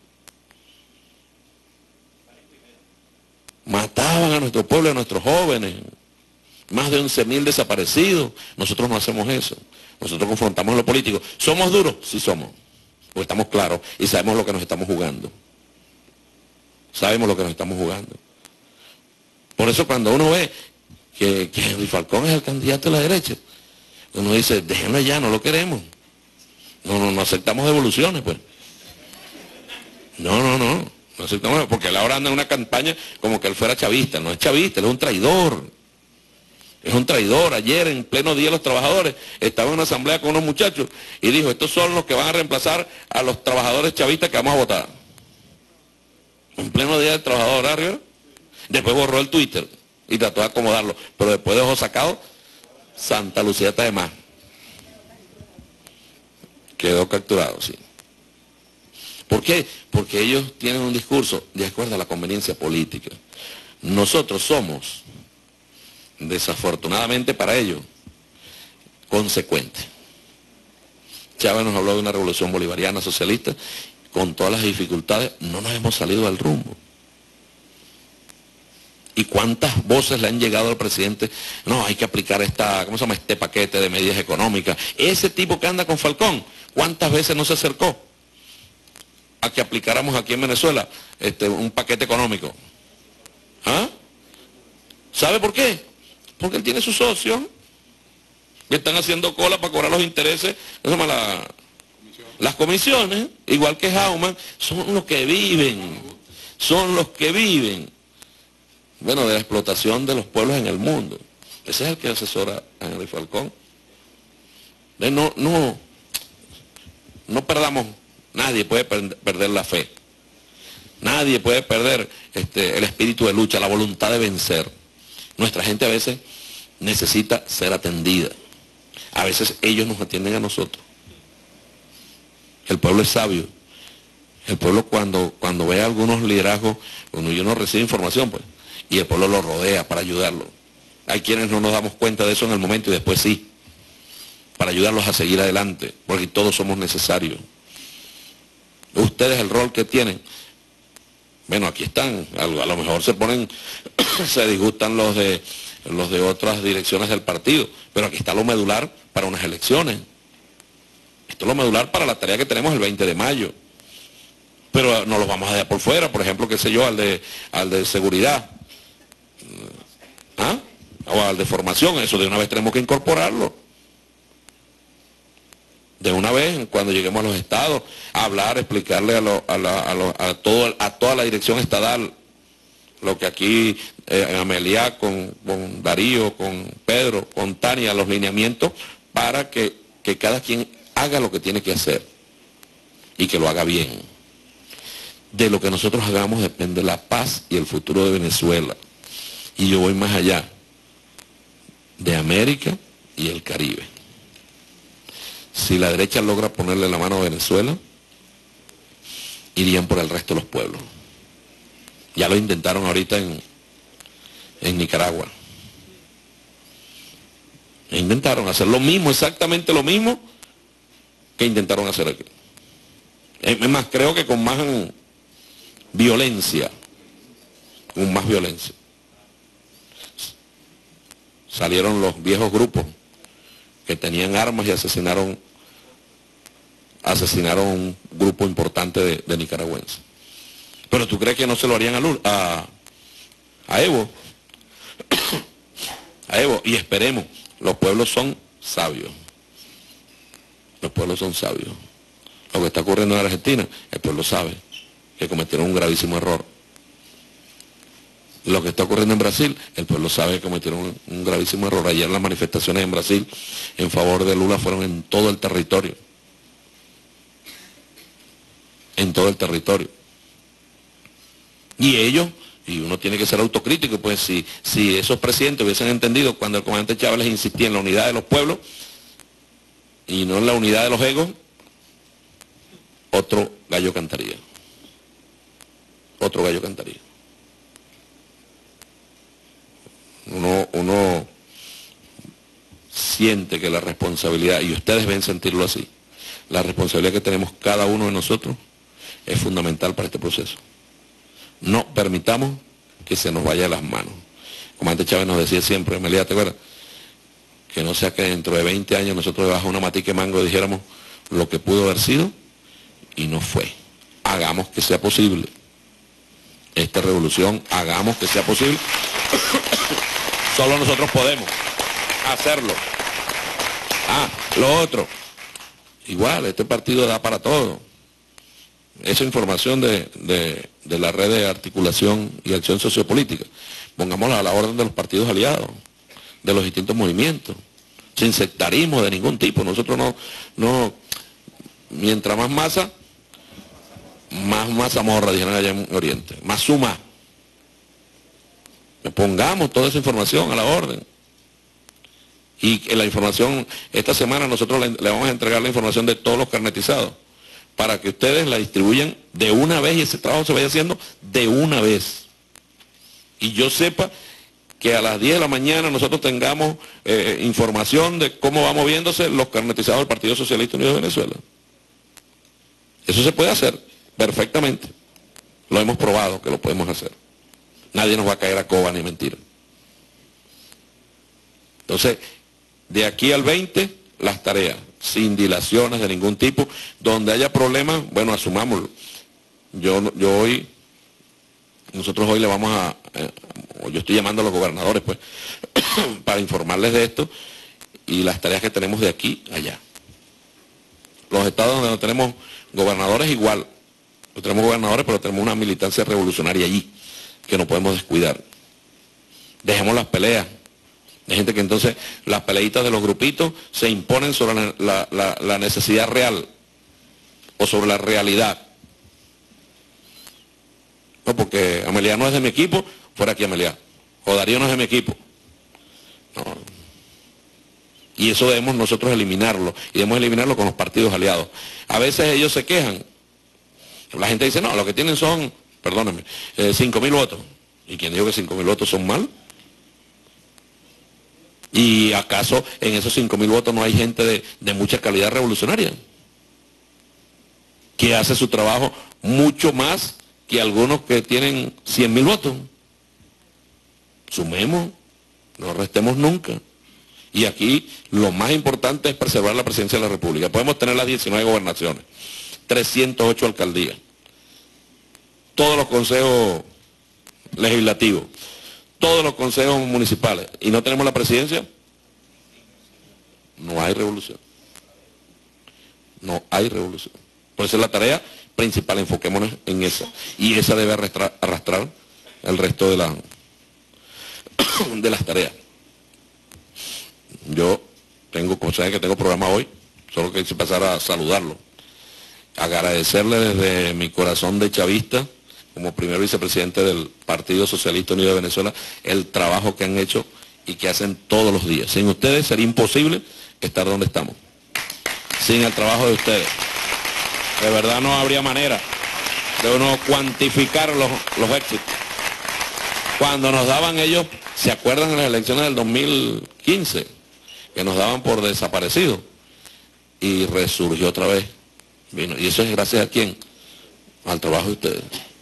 Mataban a nuestro pueblo, a nuestros jóvenes. Más de once mil desaparecidos. Nosotros no hacemos eso. Nosotros confrontamos lo político. ¿Somos duros? Sí somos. Porque estamos claros y sabemos lo que nos estamos jugando. Sabemos lo que nos estamos jugando. Por eso cuando uno ve que, que Luis Falcón es el candidato de la derecha, uno dice, déjenlo ya, no lo queremos. No, no, no aceptamos devoluciones, pues. No, no, no. No aceptamos, porque él ahora anda en una campaña como que él fuera chavista. No es chavista, él es un traidor. Es un traidor. Ayer, en pleno Día de los Trabajadores, estaba en una asamblea con unos muchachos y dijo, estos son los que van a reemplazar a los trabajadores chavistas que vamos a votar. En pleno Día del Trabajador, arriba. Después borró el Twitter y trató de acomodarlo. Pero después dejó sacado, Santa Lucía está de más. Quedó capturado, sí. ¿Por qué? Porque ellos tienen un discurso de acuerdo a la conveniencia política. Nosotros somos, desafortunadamente para ellos, consecuentes. Chávez nos habló de una revolución bolivariana socialista, con todas las dificultades, no nos hemos salido del rumbo. ¿Y cuántas voces le han llegado al presidente? No, hay que aplicar esta, ¿cómo se llama? Este paquete de medidas económicas. Ese tipo que anda con Falcón, ¿cuántas veces no se acercó a que aplicáramos aquí en Venezuela este, un paquete económico? ¿Ah? ¿Sabe por qué? Porque él tiene sus socios que están haciendo cola para cobrar los intereses, ¿cómo se llama? La, las comisiones, igual que Jauman, son los que viven, son los que viven. Bueno, de la explotación de los pueblos en el mundo. Ese es el que asesora a Henry Falcón. No, no, no perdamos, nadie puede perder la fe. Nadie puede perder este, el espíritu de lucha, la voluntad de vencer. Nuestra gente a veces necesita ser atendida. A veces ellos nos atienden a nosotros. El pueblo es sabio. El pueblo cuando, cuando ve a algunos liderazgos, cuando yo no recibe información, pues, y el pueblo lo rodea para ayudarlo. Hay quienes no nos damos cuenta de eso en el momento y después sí, para ayudarlos a seguir adelante, porque todos somos necesarios. Ustedes el rol que tienen, bueno, aquí están, a lo mejor se ponen, se disgustan los de, los de otras direcciones del partido, pero aquí está lo medular para unas elecciones. Esto es lo medular para la tarea que tenemos el veinte de mayo. Pero no los vamos a dejar por fuera, por ejemplo, qué sé yo, al de, al de seguridad. ¿Ah? O al de formación, eso de una vez tenemos que incorporarlo. De una vez, cuando lleguemos a los estados, a hablar, explicarle a, lo, a, la, a, lo, a, todo, a toda la dirección estadal, lo que aquí eh, en Amelia, con, con Darío, con Pedro, con Tania, los lineamientos, para que, que cada quien haga lo que tiene que hacer y que lo haga bien. De lo que nosotros hagamos depende la paz y el futuro de Venezuela. Y yo voy más allá, de América y el Caribe. Si la derecha logra ponerle la mano a Venezuela, irían por el resto de los pueblos. Ya lo intentaron ahorita en, en Nicaragua. E intentaron hacer lo mismo, exactamente lo mismo que intentaron hacer aquí. Es más, creo que con más violencia, con más violencia. Salieron los viejos grupos que tenían armas y asesinaron asesinaron a un grupo importante de, de nicaragüenses. Pero ¿tú crees que no se lo harían a, Lula, a, a Evo? A Evo, y esperemos, los pueblos son sabios. Los pueblos son sabios. Lo que está ocurriendo en Argentina, el pueblo sabe que cometieron un gravísimo error. Lo que está ocurriendo en Brasil, el pueblo sabe que cometieron un, un gravísimo error. Ayer las manifestaciones en Brasil en favor de Lula fueron en todo el territorio. En todo el territorio. Y ellos, y uno tiene que ser autocrítico, pues si, si esos presidentes hubiesen entendido cuando el comandante Chávez les insistía en la unidad de los pueblos y no en la unidad de los egos, otro gallo cantaría. Otro gallo cantaría. Uno, uno siente que la responsabilidad, y ustedes deben sentirlo así, la responsabilidad que tenemos cada uno de nosotros es fundamental para este proceso. No permitamos que se nos vaya de las manos. El comandante Chávez nos decía siempre, Amelia, ¿te acuerdas? Que no sea que dentro de veinte años nosotros debajo de una matica de mango dijéramos lo que pudo haber sido y no fue. Hagamos que sea posible esta revolución, hagamos que sea posible. Solo nosotros podemos hacerlo. Ah, lo otro, igual, este partido da para todo. Esa información de, de, de la red de articulación y acción sociopolítica, pongámosla a la orden de los partidos aliados, de los distintos movimientos, sin sectarismo de ningún tipo. Nosotros no, no, mientras más masa, más mazamorra, dijeron allá en Oriente, más suma. Pongamos toda esa información a la orden. Y la información, esta semana nosotros le, le vamos a entregar la información de todos los carnetizados, para que ustedes la distribuyan de una vez y ese trabajo se vaya haciendo de una vez. Y yo sepa que a las diez de la mañana nosotros tengamos eh, información de cómo va moviéndose los carnetizados del Partido Socialista Unido de Venezuela. Eso se puede hacer perfectamente. Lo hemos probado que lo podemos hacer. Nadie nos va a caer a coba ni mentira. Entonces, de aquí al veinte, las tareas, sin dilaciones de ningún tipo. Donde haya problemas, bueno, asumámoslo. Yo, yo hoy, nosotros hoy le vamos a, eh, yo estoy llamando a los gobernadores, pues, para informarles de esto y las tareas que tenemos de aquí a allá. Los estados donde no tenemos gobernadores igual. No tenemos gobernadores, pero tenemos una militancia revolucionaria allí, que no podemos descuidar. Dejemos las peleas. Hay gente que entonces las peleitas de los grupitos se imponen sobre la, la, la, la necesidad real o sobre la realidad. No, porque Amelia no es de mi equipo, fuera aquí Amelia. O Darío no es de mi equipo. No. Y eso debemos nosotros eliminarlo. Y debemos eliminarlo con los partidos aliados. A veces ellos se quejan. La gente dice, no, lo que tienen son, perdónenme, eh, cinco mil votos. ¿Y quién dijo que cinco mil votos son mal? ¿Y acaso en esos cinco mil votos no hay gente de, de mucha calidad revolucionaria? Que hace su trabajo mucho más que algunos que tienen cien mil votos. Sumemos, no restemos nunca. Y aquí lo más importante es preservar la presidencia de la República. Podemos tener las diecinueve gobernaciones, trescientas ocho alcaldías, todos los consejos legislativos, todos los consejos municipales, y no tenemos la presidencia, no hay revolución. No hay revolución. Por eso es la tarea principal, enfoquémonos en esa. Y esa debe arrastrar, arrastrar el resto de, la, de las tareas. Yo tengo, como saben que tengo programa hoy, solo que quise pasar a saludarlo. Agradecerle desde mi corazón de chavista, como primer vicepresidente del Partido Socialista Unido de Venezuela, el trabajo que han hecho y que hacen todos los días. Sin ustedes sería imposible estar donde estamos. Sin el trabajo de ustedes. De verdad no habría manera de uno cuantificar los, los éxitos. Cuando nos daban ellos, ¿se acuerdan de las elecciones del dos mil quince? Que nos daban por desaparecidos. Y resurgió otra vez. Vino. Y eso es gracias a quién? Al trabajo de ustedes.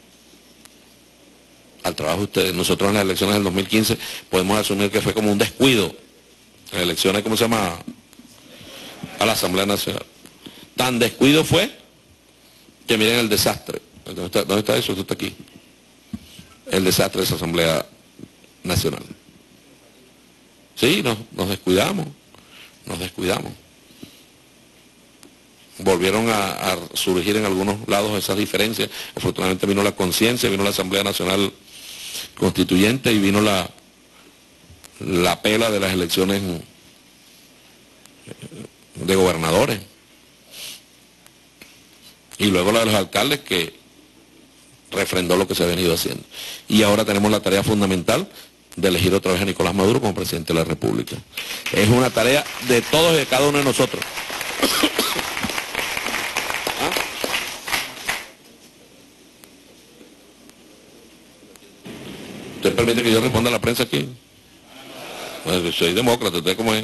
Al trabajo de ustedes. Nosotros en las elecciones del dos mil quince podemos asumir que fue como un descuido. Las elecciones, ¿cómo se llama? A la Asamblea Nacional. Tan descuido fue que miren el desastre. ¿Dónde está, dónde está eso? Esto está aquí. El desastre de esa Asamblea Nacional. Sí, nos, nos descuidamos. Nos descuidamos. Volvieron a, a surgir en algunos lados esas diferencias. Afortunadamente vino la conciencia, vino la Asamblea Nacional Constituyente y vino la, la pela de las elecciones de gobernadores. Y luego la de los alcaldes, que refrendó lo que se ha venido haciendo. Y ahora tenemos la tarea fundamental de elegir otra vez a Nicolás Maduro como presidente de la República. Es una tarea de todos y de cada uno de nosotros. ¿Ah? ¿Usted permite que yo responda a la prensa aquí? Bueno, soy demócrata, ¿usted cómo es?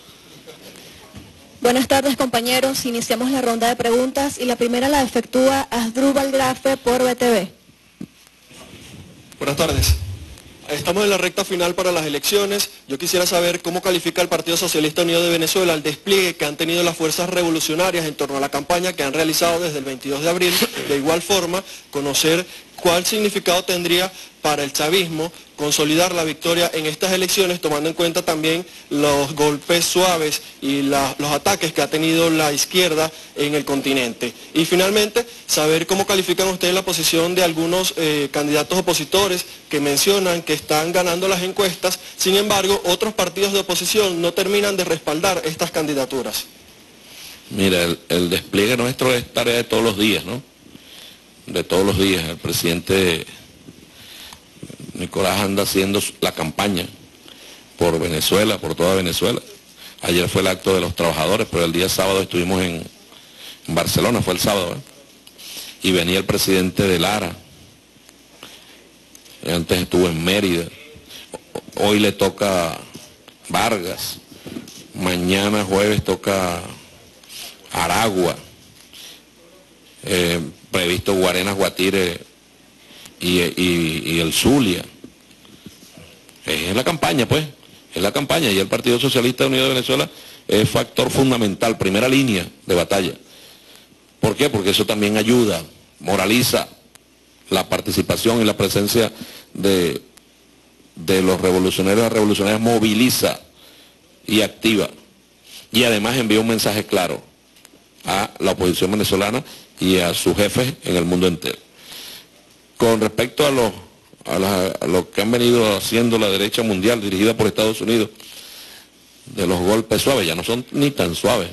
Buenas tardes, compañeros. Iniciamos la ronda de preguntas y la primera la efectúa Asdrúbal Grafe por B T V. Buenas tardes. Estamos en la recta final para las elecciones. Yo quisiera saber cómo califica el Partido Socialista Unido de Venezuela el despliegue que han tenido las fuerzas revolucionarias en torno a la campaña que han realizado desde el veintidós de abril. De igual forma, conocer cuál significado tendría para el chavismo consolidar la victoria en estas elecciones, tomando en cuenta también los golpes suaves y la, los ataques que ha tenido la izquierda en el continente. Y finalmente, saber cómo califican ustedes la posición de algunos eh, candidatos opositores que mencionan que están ganando las encuestas, sin embargo, otros partidos de oposición no terminan de respaldar estas candidaturas. Mira, el, el despliegue nuestro es tarea de todos los días, ¿no? De todos los días. El presidente Nicolás anda haciendo la campaña por Venezuela, por toda Venezuela. Ayer fue el acto de los trabajadores, pero el día sábado estuvimos en, en Barcelona, fue el sábado, ¿eh? Y venía el presidente de Lara. Antes estuvo en Mérida. hoy le toca Vargas, mañana jueves toca Aragua, eh, previsto Guarenas, Guatire y, y, y el Zulia. Es la campaña, pues, es la campaña, y el Partido Socialista Unido de Venezuela es factor fundamental, primera línea de batalla. ¿Por qué? Porque eso también ayuda, moraliza la participación y la presencia de, de los revolucionarios y revolucionarias, moviliza y activa, y además envía un mensaje claro a la oposición venezolana y a sus jefes en el mundo entero. Con respecto a los A, la, a lo que han venido haciendo la derecha mundial dirigida por Estados Unidos, de los golpes suaves, ya no son ni tan suaves,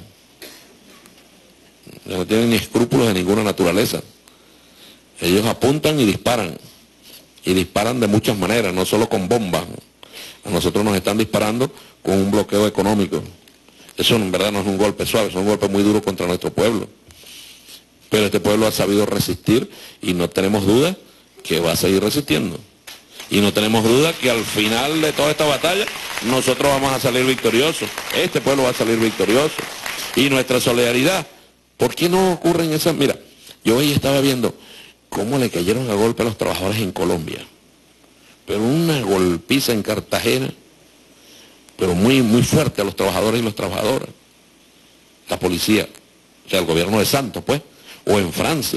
ya no tienen ni escrúpulos de ninguna naturaleza. Ellos apuntan y disparan, y disparan de muchas maneras, no solo con bombas. A nosotros nos están disparando con un bloqueo económico. Eso en verdad no es un golpe suave, es un golpe muy duro contra nuestro pueblo. Pero este pueblo ha sabido resistir y no tenemos duda que va a seguir resistiendo. Y no tenemos duda que al final de toda esta batalla nosotros vamos a salir victoriosos. Este pueblo va a salir victorioso. Y nuestra solidaridad, ¿por qué no ocurren esas? Mira, yo hoy estaba viendo cómo le cayeron a golpe a los trabajadores en Colombia. Pero una golpiza en Cartagena, pero muy, muy fuerte a los trabajadores y las trabajadoras. La policía, o sea, el gobierno de Santos, pues, o en Francia.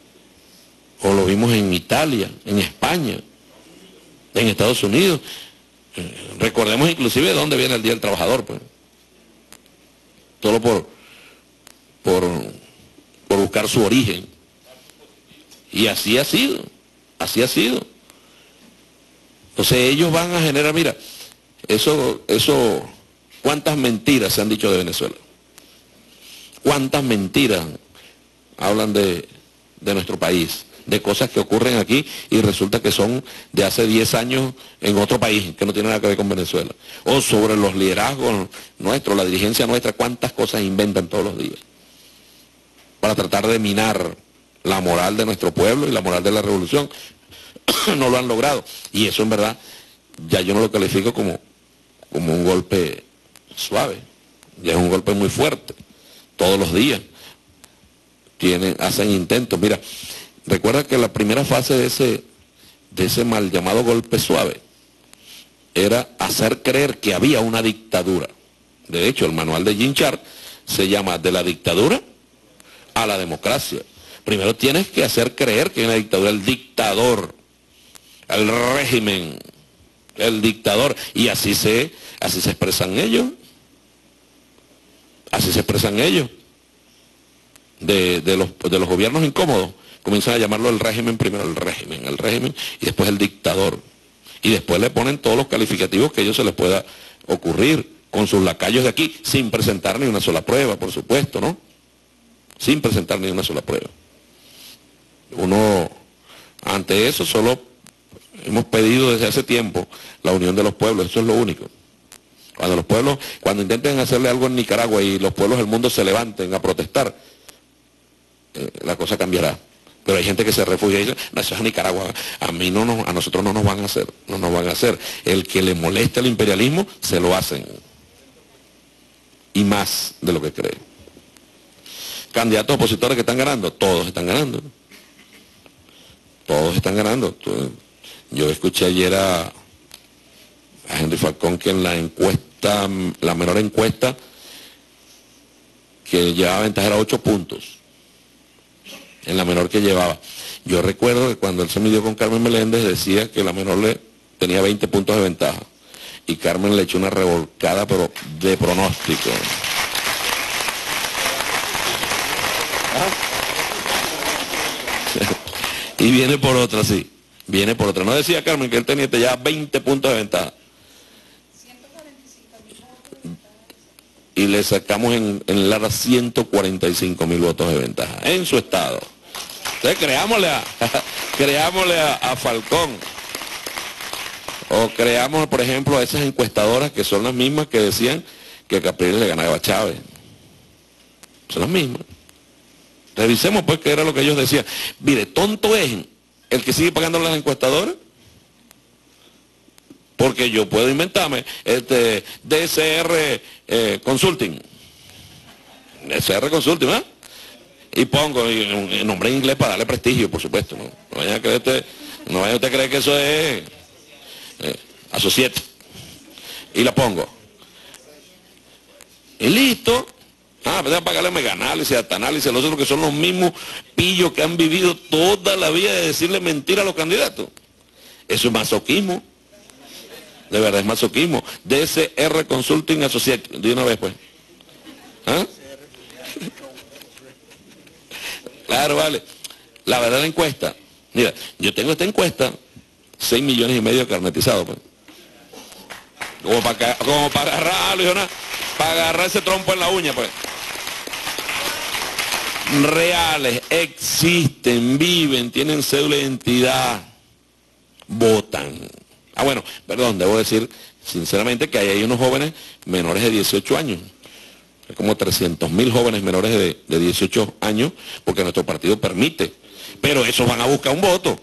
O lo vimos en Italia, en España, en Estados Unidos. Recordemos inclusive de dónde viene el Día del Trabajador, pues. Solo por, por, por buscar su origen. Y así ha sido, así ha sido. Entonces ellos van a generar, mira, eso, eso, cuántas mentiras se han dicho de Venezuela. Cuántas mentiras hablan de, de nuestro país, de cosas que ocurren aquí y resulta que son de hace diez años en otro país, que no tiene nada que ver con Venezuela. O sobre los liderazgos nuestros, la dirigencia nuestra, cuántas cosas inventan todos los días para tratar de minar la moral de nuestro pueblo y la moral de la revolución. No lo han logrado. Y eso en verdad, ya yo no lo califico como, como un golpe suave, ya es un golpe muy fuerte. Todos los días tienen, hacen intentos. Mira, recuerda que la primera fase de ese, de ese mal llamado golpe suave era hacer creer que había una dictadura. De hecho, el manual de Ginchard se llama De la dictadura a la democracia. Primero tienes que hacer creer que hay una dictadura, el dictador, el régimen, el dictador, y así se, así se expresan ellos, así se expresan ellos, de, de, los, de los gobiernos incómodos. Comienzan a llamarlo el régimen primero, el régimen, el régimen, y después el dictador. Y después le ponen todos los calificativos que a ellos se les pueda ocurrir, con sus lacayos de aquí, sin presentar ni una sola prueba, por supuesto, ¿no? Sin presentar ni una sola prueba. Uno, ante eso, solo hemos pedido desde hace tiempo la unión de los pueblos, eso es lo único. Cuando los pueblos, cuando intenten hacerle algo en Nicaragua y los pueblos del mundo se levanten a protestar, eh, la cosa cambiará. Pero hay gente que se refugia y dice, no, eso es Nicaragua, a mí no nos, a nosotros no nos van a hacer, no nos van a hacer. El que le moleste el imperialismo, se lo hacen. Y más de lo que cree. Candidatos opositores que están ganando, todos están ganando. Todos están ganando. Yo escuché ayer a, a Henry Falcón que en la encuesta, la menor encuesta, que llevaba ventaja era ocho puntos. En la menor que llevaba. Yo recuerdo que cuando él se midió con Carmen Meléndez decía que la menor le tenía veinte puntos de ventaja. Y Carmen le echó una revolcada, pero de pronóstico. Y viene por otra, sí. Viene por otra. No decía Carmen que él tenía ya veinte puntos de ventaja. Y le sacamos en, en Lara ciento cuarenta y cinco mil votos de ventaja en su estado. Entonces creámosle a, creámosle a, a Falcón. O creamos, por ejemplo, a esas encuestadoras que son las mismas que decían que Capriles le ganaba a Chávez. Son las mismas. Revisemos pues qué era lo que ellos decían. Mire, tonto es el que sigue pagando a las encuestadoras. porque yo puedo inventarme este D C R eh, Consulting, D C R Consulting, ¿eh? Y pongo el nombre en inglés para darle prestigio, por supuesto, no, no vaya a creer usted, no vaya usted a creer que eso es eh, Associate, y la pongo, y listo. Ah, pues a pagarle mega análisis, hasta análisis, los otros que son los mismos pillos que han vivido toda la vida de decirle mentira a los candidatos. Eso es masoquismo. De verdad es masoquismo. D C R Consulting Associate. De una vez pues. ¿Ah? Claro, vale. La verdad la encuesta. Mira, yo tengo esta encuesta, seis millones y medio carnetizados, pues. Como para, como para agarrarlo, hijo, para agarrar ese trompo en la uña, pues. Reales, existen, viven, tienen cédula de identidad, votan. Ah, bueno, perdón, debo decir sinceramente que hay ahí unos jóvenes menores de dieciocho años. Hay como trescientos mil jóvenes menores de, de dieciocho años, porque nuestro partido permite. Pero esos van a buscar un voto.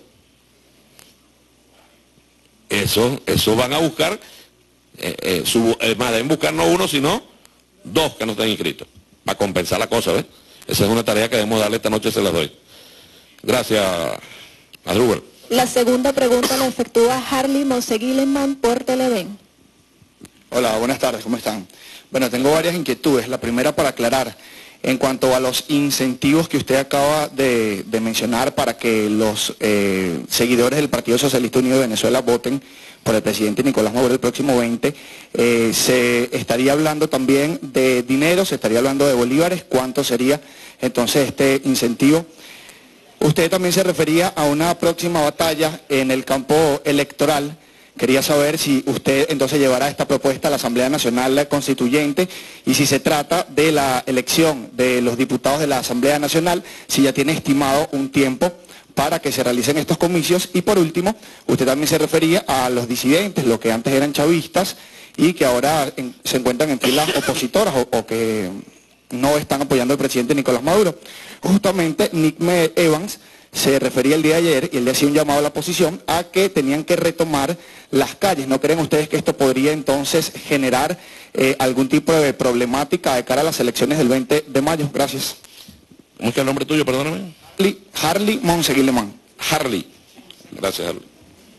Esos, esos van a buscar, eh, eh, su, eh, más deben buscar no uno, sino dos que no están inscritos, para compensar la cosa, ¿ves? Esa es una tarea que debemos darle esta noche, se las doy. Gracias, Adrúbal. La segunda pregunta la efectúa Harley Monseguileman por Televen. Hola, buenas tardes, ¿cómo están? Bueno, tengo varias inquietudes. La primera para aclarar, en cuanto a los incentivos que usted acaba de, de mencionar para que los eh, seguidores del Partido Socialista Unido de Venezuela voten por el presidente Nicolás Maduro el próximo veinte, eh, se estaría hablando también de dinero, se estaría hablando de bolívares. ¿Cuánto sería entonces este incentivo? Usted también se refería a una próxima batalla en el campo electoral. Quería saber si usted entonces llevará esta propuesta a la Asamblea Nacional Constituyente y si se trata de la elección de los diputados de la Asamblea Nacional, si ya tiene estimado un tiempo para que se realicen estos comicios. Y por último, usted también se refería a los disidentes, los que antes eran chavistas y que ahora en, se encuentran en filas opositoras o, o que no están apoyando al presidente Nicolás Maduro. Justamente Nick Evans se refería el día de ayer y él le hacía un llamado a la oposición a que tenían que retomar las calles. ¿No creen ustedes que esto podría entonces generar eh, algún tipo de problemática de cara a las elecciones del veinte de mayo? Gracias. ¿Cómo es que el nombre tuyo, perdóname? Harley, Harley Monseguileman. Harley. Gracias, Harley.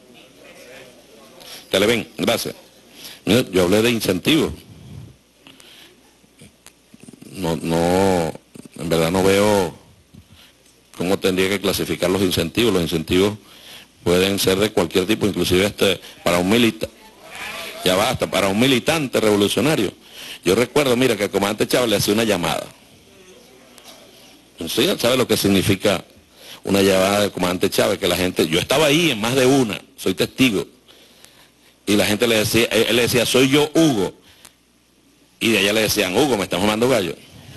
Televen, gracias. Mira, yo hablé de incentivos. No, no, en verdad no veo cómo tendría que clasificar los incentivos. Los incentivos pueden ser de cualquier tipo, inclusive este, para un militante, ya basta, para un militante revolucionario. Yo recuerdo, mira, que el comandante Chávez le hacía una llamada. ¿Sí? ¿Sabe lo que significa una llamada del comandante Chávez? Que la gente, yo estaba ahí en más de una, soy testigo, y la gente le decía, él le decía, soy yo Hugo, y de allá le decían, Hugo, me estás mamando gallo.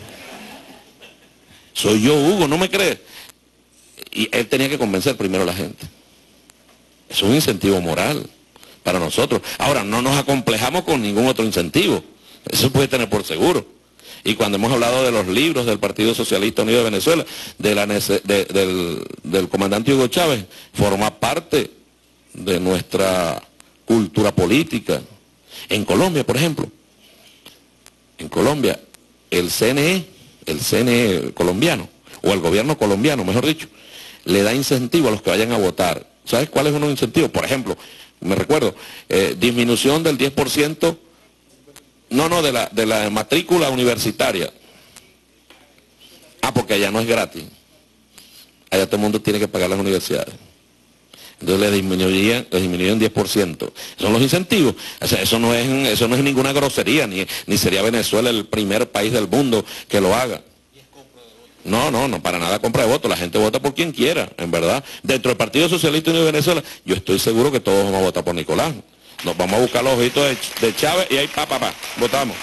Soy yo Hugo, ¿no me crees? Y él tenía que convencer primero a la gente. Es un incentivo moral para nosotros. Ahora, no nos acomplejamos con ningún otro incentivo. Eso puede tener por seguro. Y cuando hemos hablado de los libros del Partido Socialista Unido de Venezuela, de la, de, del, del comandante Hugo Chávez, forma parte de nuestra cultura política. En Colombia, por ejemplo, en Colombia, el C N E, el C N E colombiano, o el gobierno colombiano, mejor dicho, le da incentivo a los que vayan a votar. ¿Sabes cuáles son los incentivos? Por ejemplo, me recuerdo, eh, disminución del diez por ciento, no, no, de la, de la matrícula universitaria. Ah, porque allá no es gratis. Allá todo el mundo tiene que pagar las universidades. Entonces le disminuían, le disminuían diez por ciento. Son los incentivos. O sea, eso no es, eso no es ninguna grosería, ni, ni sería Venezuela el primer país del mundo que lo haga. No, no, no, para nada compra de voto. La gente vota por quien quiera, en verdad. Dentro del Partido Socialista Unido de Venezuela, yo estoy seguro que todos vamos a votar por Nicolás. Nos vamos a buscar los ojitos de, de Chávez y ahí pa, pa, pa, votamos.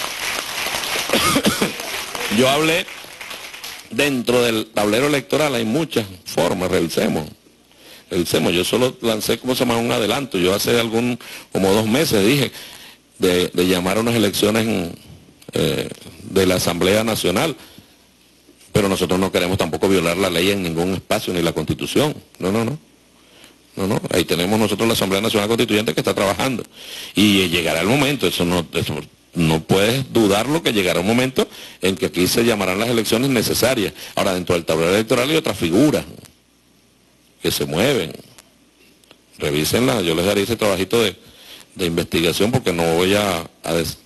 Yo hablé, dentro del tablero electoral hay muchas formas, revisemos. Revisemos, yo solo lancé, como se llama, un adelanto. Yo hace algún, como dos meses dije, de, de llamar a unas elecciones eh, de la Asamblea Nacional. Pero nosotros no queremos tampoco violar la ley en ningún espacio, ni la Constitución. No, no, no. No, no, ahí tenemos nosotros la Asamblea Nacional Constituyente que está trabajando. Y llegará el momento, eso no, eso no puedes dudarlo, que llegará un momento en que aquí se llamarán las elecciones necesarias. Ahora, dentro del tablero electoral hay otras figuras que se mueven. Revísenlas, yo les daré ese trabajito de, de investigación porque no voy a... a des...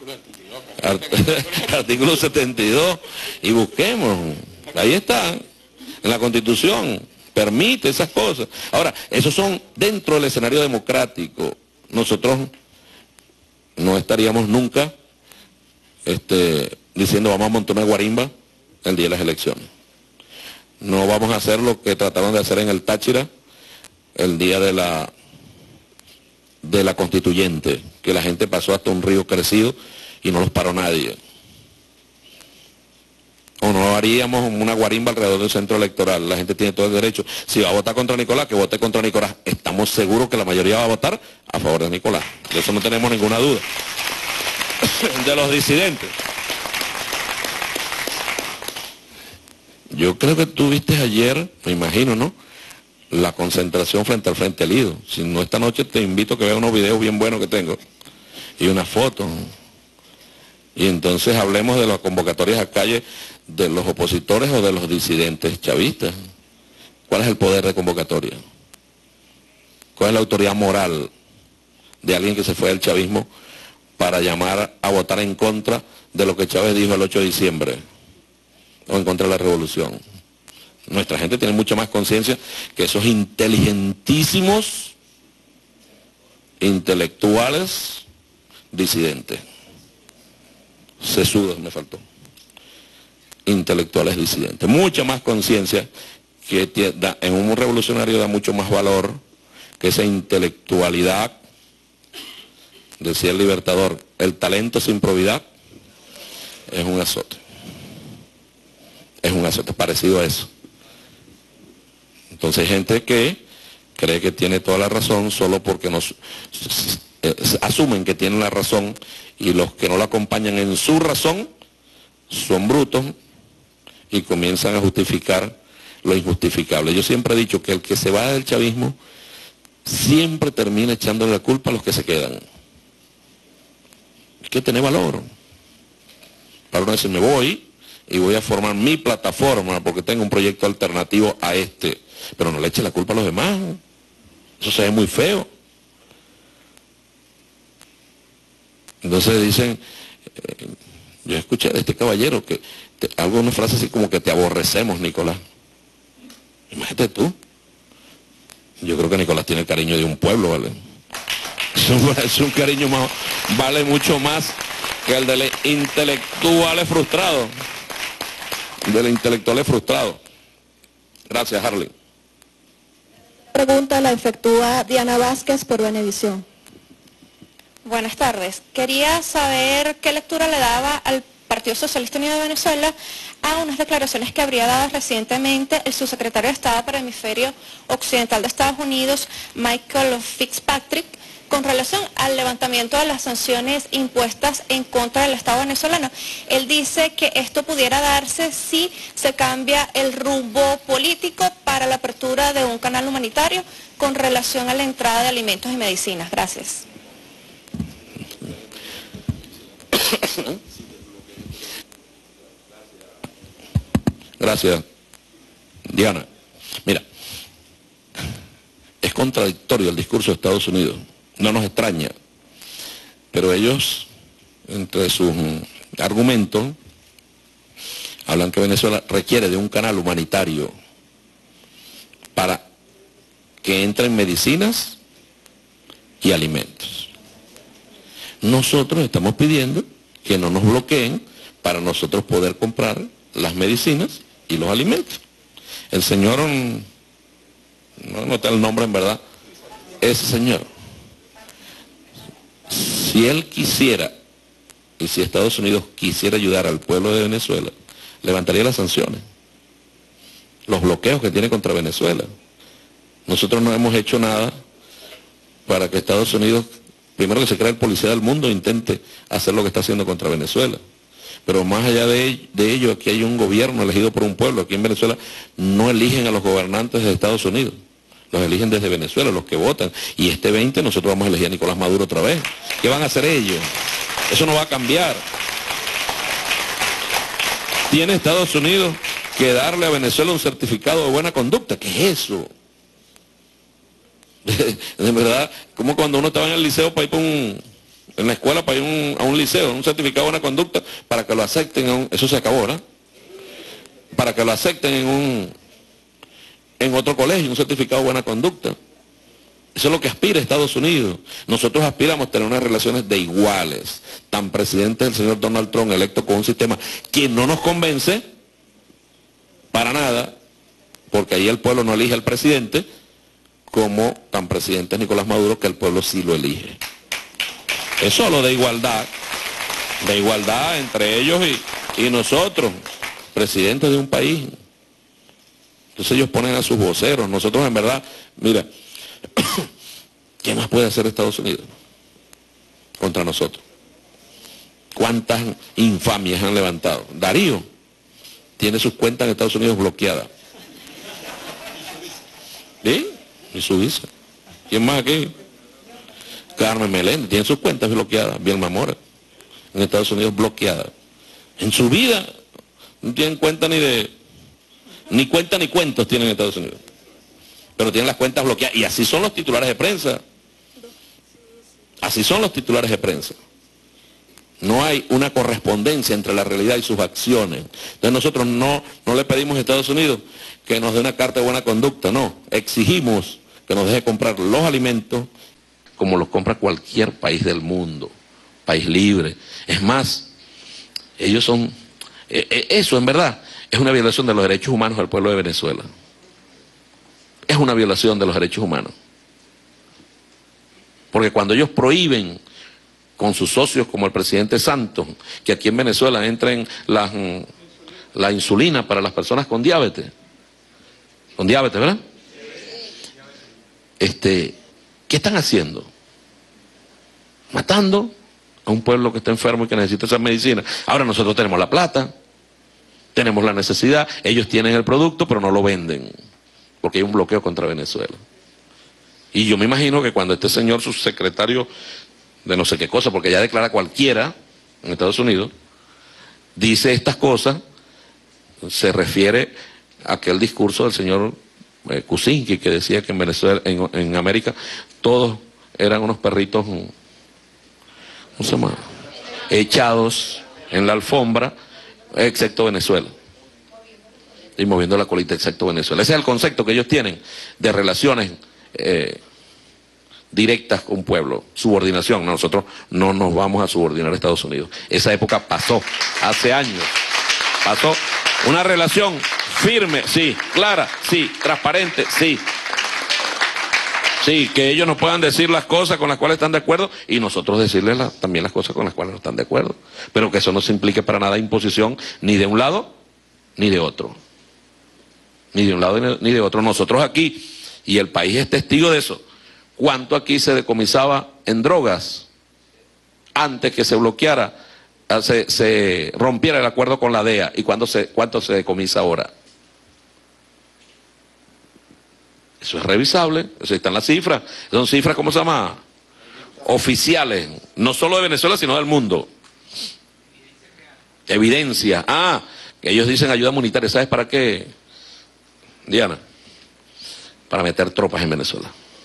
Artículo setenta y dos, y busquemos, ahí está, en la Constitución, permite esas cosas. Ahora, esos son dentro del escenario democrático. Nosotros no estaríamos nunca este, diciendo vamos a montar una guarimba el día de las elecciones. No vamos a hacer lo que trataron de hacer en el Táchira el día de la, de la Constituyente, que la gente pasó hasta un río crecido y no los paró nadie. O no haríamos una guarimba alrededor del centro electoral. La gente tiene todo el derecho. Si va a votar contra Nicolás, que vote contra Nicolás. Estamos seguros que la mayoría va a votar a favor de Nicolás. De eso no tenemos ninguna duda. De los disidentes. Yo creo que tú viste ayer, me imagino, ¿no?, la concentración frente al Frente Lido. Si no, esta noche te invito a que veas unos videos bien buenos que tengo. Y unas fotos. Y entonces hablemos de las convocatorias a calle de los opositores o de los disidentes chavistas. ¿Cuál es el poder de convocatoria? ¿Cuál es la autoridad moral de alguien que se fue al chavismo para llamar a votar en contra de lo que Chávez dijo el ocho de diciembre? O en contra de la revolución. Nuestra gente tiene mucha más conciencia que esos inteligentísimos intelectuales disidentes. Sesudos me faltó. Intelectuales disidentes. Mucha más conciencia que da, en un revolucionario da mucho más valor que esa intelectualidad. Decía el Libertador, el talento sin probidad es un azote. Es un azote parecido a eso. Entonces hay gente que cree que tiene toda la razón solo porque nos eh, asumen que tienen la razón, y los que no la acompañan en su razón son brutos y comienzan a justificar lo injustificable. Yo siempre he dicho que el que se va del chavismo siempre termina echándole la culpa a los que se quedan. Hay que tener valor para uno decir, me voy y voy a formar mi plataforma porque tengo un proyecto alternativo a este, pero no le eche la culpa a los demás. Eso se ve muy feo. Entonces dicen, eh, yo escuché de este caballero que te, algo, una frase así como que te aborrecemos, Nicolás. Imagínate tú. Yo creo que Nicolás tiene el cariño de un pueblo, ¿vale? Es un, es un cariño más, vale mucho más que el de los intelectuales frustrados. De los intelectuales frustrados. Gracias, Harley. Pregunta la efectúa Diana Vázquez por Venevisión. Buenas tardes. Quería saber qué lectura le daba al Partido Socialista Unido de Venezuela a unas declaraciones que habría dado recientemente el subsecretario de Estado para el Hemisferio Occidental de Estados Unidos, Michael Fitzpatrick, con relación al levantamiento de las sanciones impuestas en contra del Estado venezolano. Él dice que esto pudiera darse si se cambia el rumbo político para la apertura de un canal humanitario con relación a la entrada de alimentos y medicinas. Gracias. Gracias, Diana. Mira, es contradictorio el discurso de Estados Unidos. No nos extraña, pero ellos, entre sus argumentos, hablan que Venezuela requiere de un canal humanitario para que entren medicinas y alimentos. Nosotros estamos pidiendo que no nos bloqueen para nosotros poder comprar las medicinas y los alimentos. El señor, no noté el nombre en verdad, ese señor, si él quisiera, y si Estados Unidos quisiera ayudar al pueblo de Venezuela, levantaría las sanciones, los bloqueos que tiene contra Venezuela. Nosotros no hemos hecho nada para que Estados Unidos, primero que se crea el policía del mundo, intente hacer lo que está haciendo contra Venezuela. Pero más allá de, de ello, aquí hay un gobierno elegido por un pueblo. Aquí en Venezuela no eligen a los gobernantes de Estados Unidos, Los eligen desde Venezuela, los que votan. Y este veinte nosotros vamos a elegir a Nicolás Maduro otra vez. ¿Qué van a hacer ellos? Eso no va a cambiar. Tiene Estados Unidos que darle a Venezuela un certificado de buena conducta. ¿Qué es eso? De verdad, como cuando uno estaba en el liceo para ir para un... en la escuela para ir un, a un liceo, un certificado de buena conducta, para que lo acepten, a un, eso se acabó, ¿verdad? Para que lo acepten en un... en otro colegio, un certificado de buena conducta. Eso es lo que aspira Estados Unidos. Nosotros aspiramos a tener unas relaciones de iguales. Tan presidente el señor Donald Trump, electo con un sistema que no nos convence para nada, porque ahí el pueblo no elige al presidente, como tan presidente Nicolás Maduro, que el pueblo sí lo elige. Es solo de igualdad, de igualdad entre ellos y, y nosotros, presidentes de un país. Entonces ellos ponen a sus voceros. Nosotros en verdad, mira, ¿qué más puede hacer Estados Unidos contra nosotros? ¿Cuántas infamias han levantado? Darío tiene sus cuentas en Estados Unidos bloqueadas. ¿Sí? Y su visa. ¿Quién más aquí? Carmen Meléndez tiene sus cuentas bloqueadas. Vilma Mora en Estados Unidos bloqueada. En su vida no tienen cuenta ni de... ni cuenta ni cuentos tienen en Estados Unidos. Pero tienen las cuentas bloqueadas. Y así son los titulares de prensa. Así son los titulares de prensa. No hay una correspondencia entre la realidad y sus acciones. Entonces nosotros no, no le pedimos a Estados Unidos que nos dé una carta de buena conducta, no. Exigimos que nos deje comprar los alimentos como los compra cualquier país del mundo. País libre. Es más, ellos son... Eh, eso en verdad es una violación de los derechos humanos del pueblo de Venezuela. Es una violación de los derechos humanos. Porque cuando ellos prohíben con sus socios como el presidente Santos, que aquí en Venezuela entren las, la insulina para las personas con diabetes, con diabetes, ¿verdad? Este, ¿qué están haciendo? Matando a un pueblo que está enfermo y que necesita esa medicina. Ahora nosotros tenemos la plata, tenemos la necesidad, ellos tienen el producto, pero no lo venden, porque hay un bloqueo contra Venezuela. Y yo me imagino que cuando este señor subsecretario de no sé qué cosa, porque ya declara cualquiera en Estados Unidos, dice estas cosas, se refiere a aquel discurso del señor eh, Kuczynski, que decía que en Venezuela, en, en América, todos eran unos perritos, ¿cómo se llama?, echados en la alfombra, excepto Venezuela. Y moviendo la colita, excepto Venezuela. Ese es el concepto que ellos tienen de relaciones eh, directas con un pueblo, subordinación. Nosotros no nos vamos a subordinar a Estados Unidos. Esa época pasó, hace años. Pasó una relación firme, sí, clara, sí, transparente, sí. Sí, que ellos nos puedan decir las cosas con las cuales están de acuerdo y nosotros decirles la, también las cosas con las cuales no están de acuerdo. Pero que eso no se implique para nada imposición ni de un lado ni de otro. Ni de un lado ni de otro. Nosotros aquí, y el país es testigo de eso, ¿cuánto aquí se decomisaba en drogas antes que se bloqueara, se, se rompiera el acuerdo con la D E A? ¿Y cuánto se, cuánto se decomisa ahora? Eso es revisable, eso están las cifras. Son cifras, ¿cómo se llama?, oficiales, no solo de Venezuela, sino del mundo. Evidencia. Ah, que ellos dicen ayuda humanitaria. ¿Sabes para qué, Diana? Para meter tropas en Venezuela.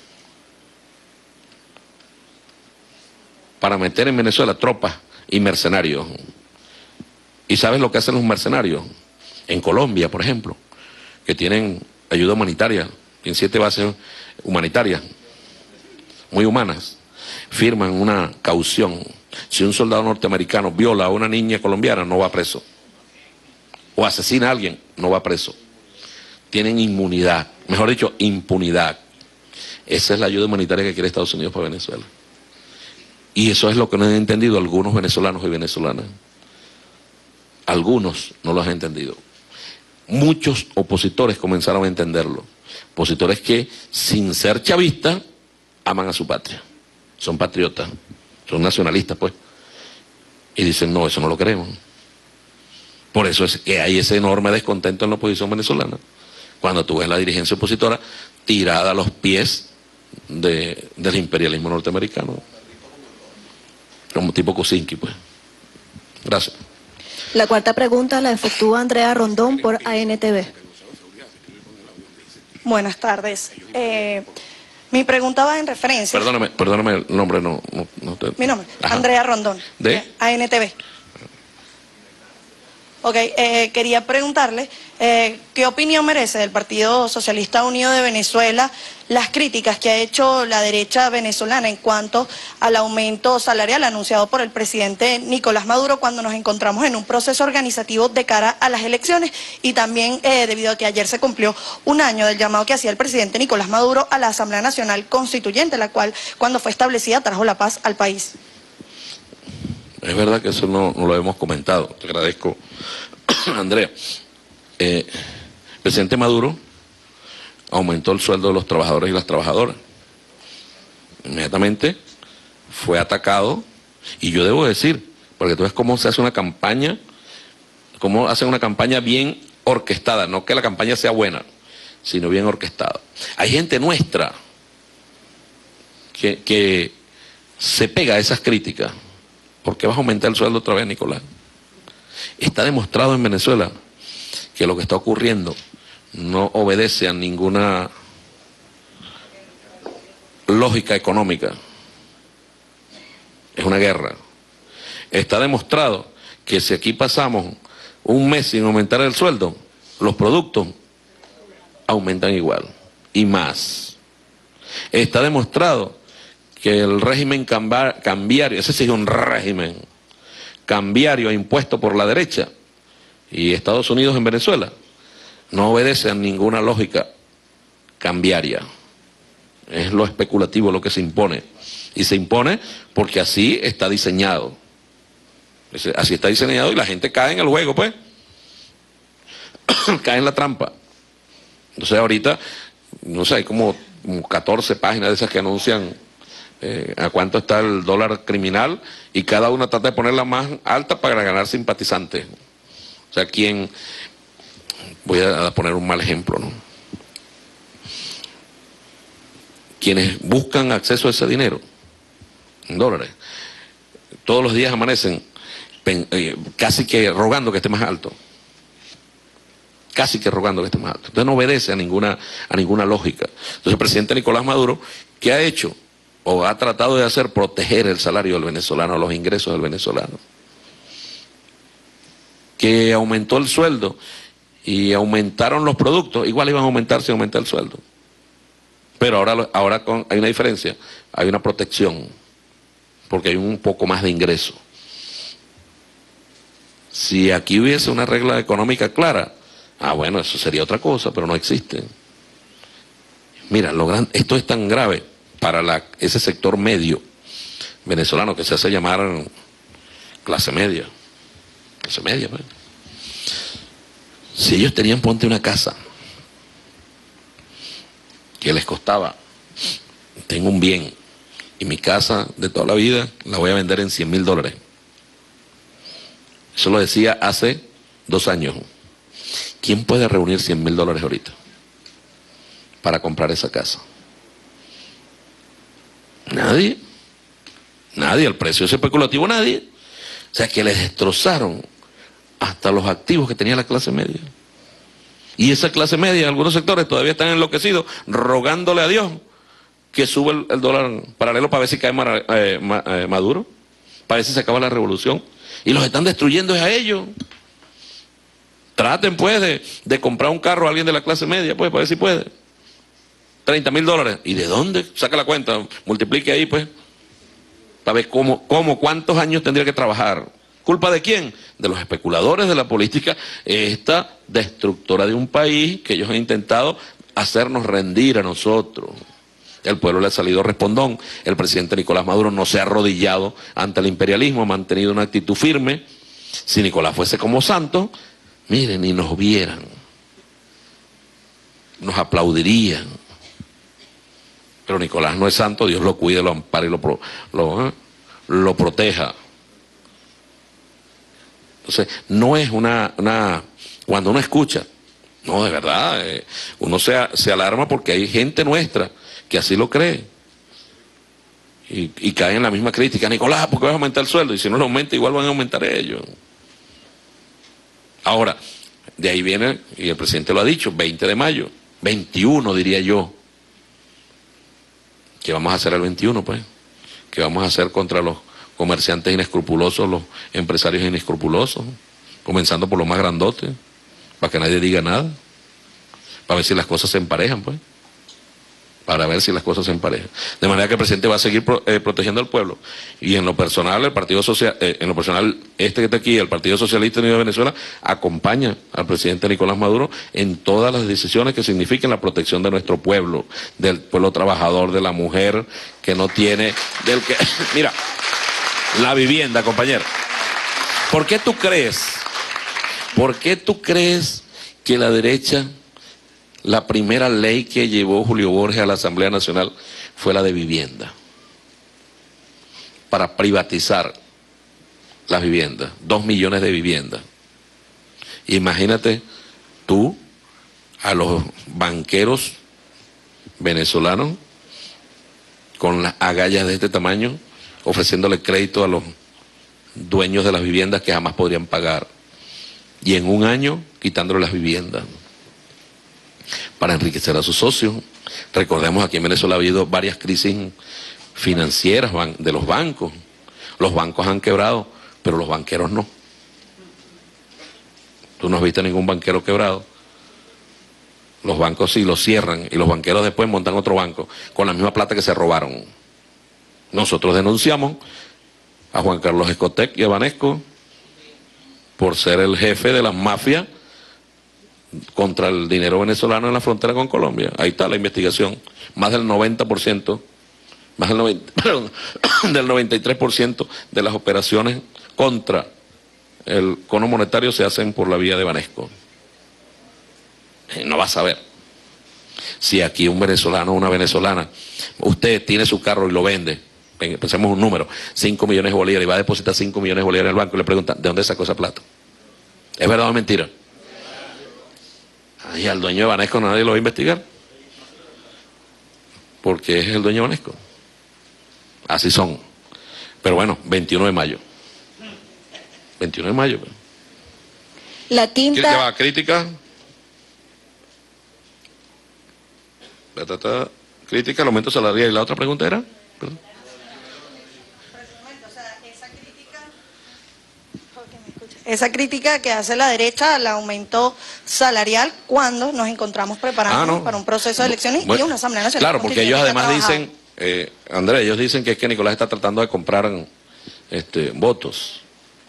Para meter en Venezuela tropas y mercenarios. ¿Y sabes lo que hacen los mercenarios? En Colombia, por ejemplo, que tienen ayuda humanitaria, en siete bases humanitarias, muy humanas, firman una caución. Si un soldado norteamericano viola a una niña colombiana, no va preso. O asesina a alguien, no va preso. Tienen inmunidad, mejor dicho, impunidad. Esa es la ayuda humanitaria que quiere Estados Unidos para Venezuela. Y eso es lo que no han entendido algunos venezolanos y venezolanas. Algunos no lo han entendido. Muchos opositores comenzaron a entenderlo. Opositores que, sin ser chavistas, aman a su patria. Son patriotas, son nacionalistas, pues. Y dicen, no, eso no lo queremos. Por eso es que hay ese enorme descontento en la oposición venezolana. Cuando tú ves la dirigencia opositora, tirada a los pies de, del imperialismo norteamericano. Como tipo Kosinski, pues. Gracias. La cuarta pregunta la efectúa Andrea Rondón por A N T V. Buenas tardes. Eh, mi pregunta va en referencia... Perdóname, perdóname el nombre, no... no, no te... Mi nombre, Ajá. Andrea Rondón. ¿De? A N T V. Ok, eh, quería preguntarle, eh, ¿qué opinión merece del Partido Socialista Unido de Venezuela las críticas que ha hecho la derecha venezolana en cuanto al aumento salarial anunciado por el presidente Nicolás Maduro cuando nos encontramos en un proceso organizativo de cara a las elecciones y también eh, debido a que ayer se cumplió un año del llamado que hacía el presidente Nicolás Maduro a la Asamblea Nacional Constituyente, la cual cuando fue establecida trajo la paz al país? Es verdad que eso no, no lo hemos comentado. Te agradezco, Andrea. Eh, el presidente Maduro aumentó el sueldo de los trabajadores y las trabajadoras. Inmediatamente fue atacado, y yo debo decir, porque tú ves cómo se hace una campaña, cómo hacen una campaña bien orquestada, no que la campaña sea buena, sino bien orquestada. Hay gente nuestra que, que se pega a esas críticas. ¿Por qué vas a aumentar el sueldo otra vez, Nicolás? Está demostrado en Venezuela que lo que está ocurriendo no obedece a ninguna lógica económica. Es una guerra. Está demostrado que si aquí pasamos un mes sin aumentar el sueldo, los productos aumentan igual y más. Está demostrado que el régimen cambiario, ese sí es un régimen cambiario impuesto por la derecha y Estados Unidos en Venezuela, no obedece a ninguna lógica cambiaria. Es lo especulativo lo que se impone. Y se impone porque así está diseñado. Así está diseñado y la gente cae en el juego, pues. Cae en la trampa. Entonces ahorita, no sé, hay como, como catorce páginas de esas que anuncian eh, a cuánto está el dólar criminal y cada una trata de ponerla más alta para ganar simpatizantes. O sea, quien... Voy a poner un mal ejemplo, ¿no? Quienes buscan acceso a ese dinero, en dólares, todos los días amanecen casi que rogando que esté más alto. Casi que rogando que esté más alto. Entonces no obedece a ninguna, a ninguna lógica. Entonces el presidente Nicolás Maduro, ¿qué ha hecho? O ha tratado de hacer proteger el salario del venezolano, los ingresos del venezolano. Que aumentó el sueldo y aumentaron los productos, igual iban a aumentar si aumenta el sueldo. Pero ahora, ahora con, hay una diferencia, hay una protección, porque hay un poco más de ingreso. Si aquí hubiese una regla económica clara, ah bueno, eso sería otra cosa, pero no existe. Mira, lo gran, esto es tan grave para la, ese sector medio venezolano que se hace llamar clase media. Clase media, pues. Si ellos tenían, ponte una casa que les costaba, tengo un bien y mi casa de toda la vida la voy a vender en cien mil dólares. Eso lo decía hace dos años. ¿Quién puede reunir cien mil dólares ahorita para comprar esa casa? Nadie. Nadie. El precio es especulativo, nadie. O sea que les destrozaron hasta los activos que tenía la clase media. Y esa clase media, en algunos sectores, todavía están enloquecidos, rogándole a Dios que suba el, el dólar paralelo para ver si cae mar, eh, ma, eh, Maduro, para ver si se acaba la revolución. Y los están destruyendo es a ellos. Traten, pues, de, de comprar un carro a alguien de la clase media, pues, para ver si puede. treinta mil dólares. ¿Y de dónde? Saca la cuenta, multiplique ahí, pues, para ver cómo, cómo, cuántos años tendría que trabajar. ¿Culpa de quién? De los especuladores de la política, esta destructora de un país que ellos han intentado hacernos rendir a nosotros. El pueblo le ha salido respondón. El presidente Nicolás Maduro no se ha arrodillado ante el imperialismo, ha mantenido una actitud firme. Si Nicolás fuese como santo, miren, y nos vieran, nos aplaudirían. Pero Nicolás no es santo, Dios lo cuide, lo ampare y lo, pro, lo, ¿eh? lo proteja. Entonces, no es una, una... Cuando uno escucha No, de verdad, eh, uno se, se alarma porque hay gente nuestra que así lo cree. Y, y caen en la misma crítica. Nicolás, ¿por qué vas a aumentar el sueldo? Y si no lo aumenta, igual van a aumentar ellos. Ahora, de ahí viene, y el presidente lo ha dicho, veinte de mayo, veintiuno diría yo. ¿Qué vamos a hacer el veintiuno, pues? ¿Qué vamos a hacer contra los comerciantes inescrupulosos, los empresarios inescrupulosos? Comenzando por los más grandotes, para que nadie diga nada, para ver si las cosas se emparejan, pues. Para ver si las cosas se emparejan. De manera que el presidente va a seguir pro, eh, protegiendo al pueblo. Y en lo personal, el Partido Social, eh, en lo personal, este que está aquí, el Partido Socialista Unido de Venezuela, acompaña al presidente Nicolás Maduro en todas las decisiones que signifiquen la protección de nuestro pueblo, del pueblo trabajador, de la mujer que no tiene, del que, mira, la vivienda, compañero. ¿Por qué tú crees? ¿Por qué tú crees que la derecha, la primera ley que llevó Julio Borges a la Asamblea Nacional fue la de vivienda? Para privatizar las viviendas, dos millones de viviendas. Imagínate tú a los banqueros venezolanos con las agallas de este tamaño, ofreciéndole crédito a los dueños de las viviendas que jamás podrían pagar. Y en un año quitándole las viviendas para enriquecer a sus socios. Recordemos, aquí en Venezuela ha habido varias crisis financieras de los bancos. Los bancos han quebrado, pero los banqueros no. Tú no has visto ningún banquero quebrado. Los bancos sí los cierran y los banqueros después montan otro banco con la misma plata que se robaron. Nosotros denunciamos a Juan Carlos Escotec y a Banesco por ser el jefe de las mafias contra el dinero venezolano en la frontera con Colombia. Ahí está la investigación. Más del noventa por ciento, más del, noventa, perdón, del noventa y tres por ciento de las operaciones contra el cono monetario se hacen por la vía de Banesco. No vas a ver. Si aquí un venezolano o una venezolana, usted tiene su carro y lo vende, pensemos un número, cinco millones de bolívares, y va a depositar cinco millones de bolívares en el banco y le pregunta, ¿de dónde sacó esa plata? ¿Es verdad o mentira? Y al dueño de Banesco nadie lo va a investigar, porque es el dueño de Banesco. Así son. Pero bueno, veintiuno de mayo. veintiuno de mayo. La quinta... ¿Qué va? ¿Crítica? La tata, crítica al aumento salarial. ¿Y la otra pregunta era? Perdón. Esa crítica que hace la derecha al aumento salarial cuando nos encontramos preparando ah, no. para un proceso de elecciones bueno, y una Asamblea Nacional. Claro, porque ellos además dicen, eh, Andrés, ellos dicen que es que Nicolás está tratando de comprar este, votos.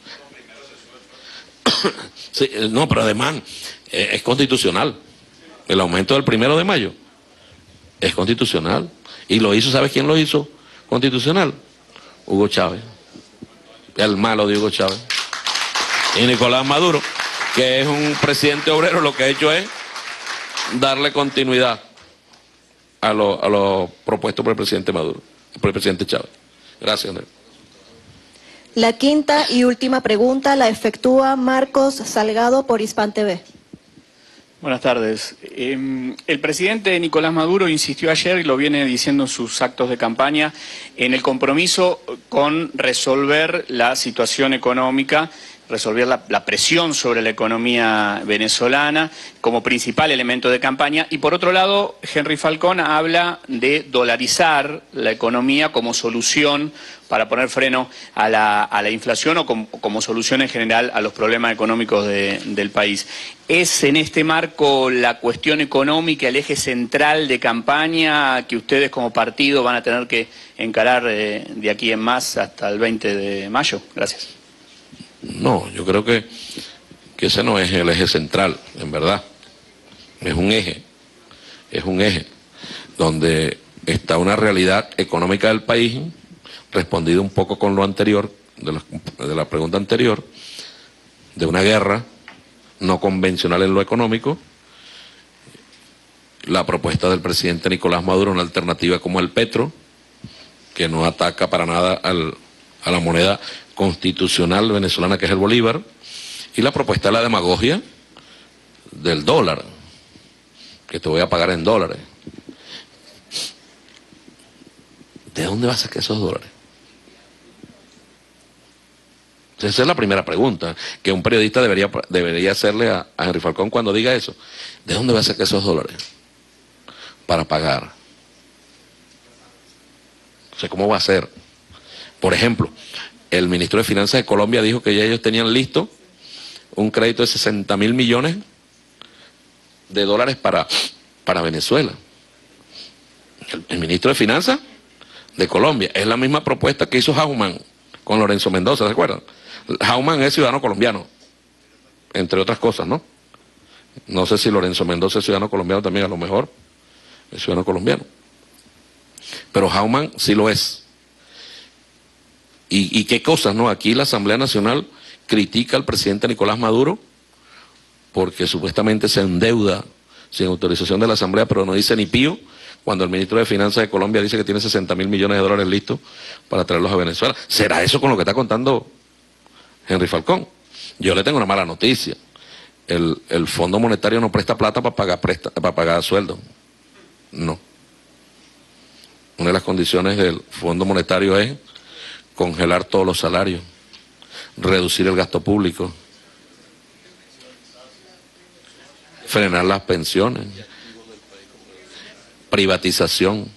Sí, no, pero además eh, es constitucional. El aumento del primero de mayo es constitucional. Y lo hizo, ¿sabes quién lo hizo? Constitucional. Hugo Chávez. El malo de Hugo Chávez. Y Nicolás Maduro, que es un presidente obrero, lo que ha hecho es darle continuidad a lo, a lo propuesto por el presidente Maduro, por el presidente Chávez. Gracias, Andrés. La quinta y última pregunta la efectúa Marcos Salgado por Hispan T V. Buenas tardes. Eh, el presidente Nicolás Maduro insistió ayer, y lo viene diciendo en sus actos de campaña, en el compromiso con resolver la situación económica, resolver la, la presión sobre la economía venezolana como principal elemento de campaña. Y por otro lado, Henry Falcón habla de dolarizar la economía como solución para poner freno a la, a la inflación o como, como solución en general a los problemas económicos de, del país. ¿Es en este marco la cuestión económica el eje central de campaña que ustedes como partido van a tener que encarar eh, de aquí en más hasta el veinte de mayo? Gracias. No, yo creo que, que ese no es el eje central, en verdad. Es un eje, es un eje donde está una realidad económica del país, respondido un poco con lo anterior, de la, de la pregunta anterior, de una guerra no convencional en lo económico, la propuesta del presidente Nicolás Maduro, una alternativa como el petro, que no ataca para nada al, a la moneda constitucional venezolana que es el bolívar, y la propuesta de la demagogia del dólar. que te voy a pagar en dólares. ¿De dónde vas a sacar esos dólares? Esa es la primera pregunta que un periodista debería, debería hacerle a, a Henry Falcón cuando diga eso. ¿De dónde va a sacar esos dólares para pagar? O sea, ¿cómo va a ser? Por ejemplo, el ministro de Finanzas de Colombia dijo que ya ellos tenían listo un crédito de sesenta mil millones de dólares para, para Venezuela. El, el ministro de Finanzas de Colombia, es la misma propuesta que hizo Hauman con Lorenzo Mendoza, ¿se acuerdan? Hauman es ciudadano colombiano, entre otras cosas, ¿no? No sé si Lorenzo Mendoza es ciudadano colombiano también, a lo mejor es ciudadano colombiano. Pero Hauman sí lo es. ¿Y, y qué cosas, no? Aquí la Asamblea Nacional critica al presidente Nicolás Maduro porque supuestamente se endeuda sin autorización de la Asamblea, pero no dice ni pío, cuando el ministro de Finanzas de Colombia dice que tiene sesenta mil millones de dólares listos para traerlos a Venezuela. ¿Será eso con lo que está contando Henry Falcón? Yo le tengo una mala noticia. El, el Fondo Monetario no presta plata para pagar, presta, para pagar sueldo. No. Una de las condiciones del Fondo Monetario es congelar todos los salarios, reducir el gasto público, frenar las pensiones, privatización,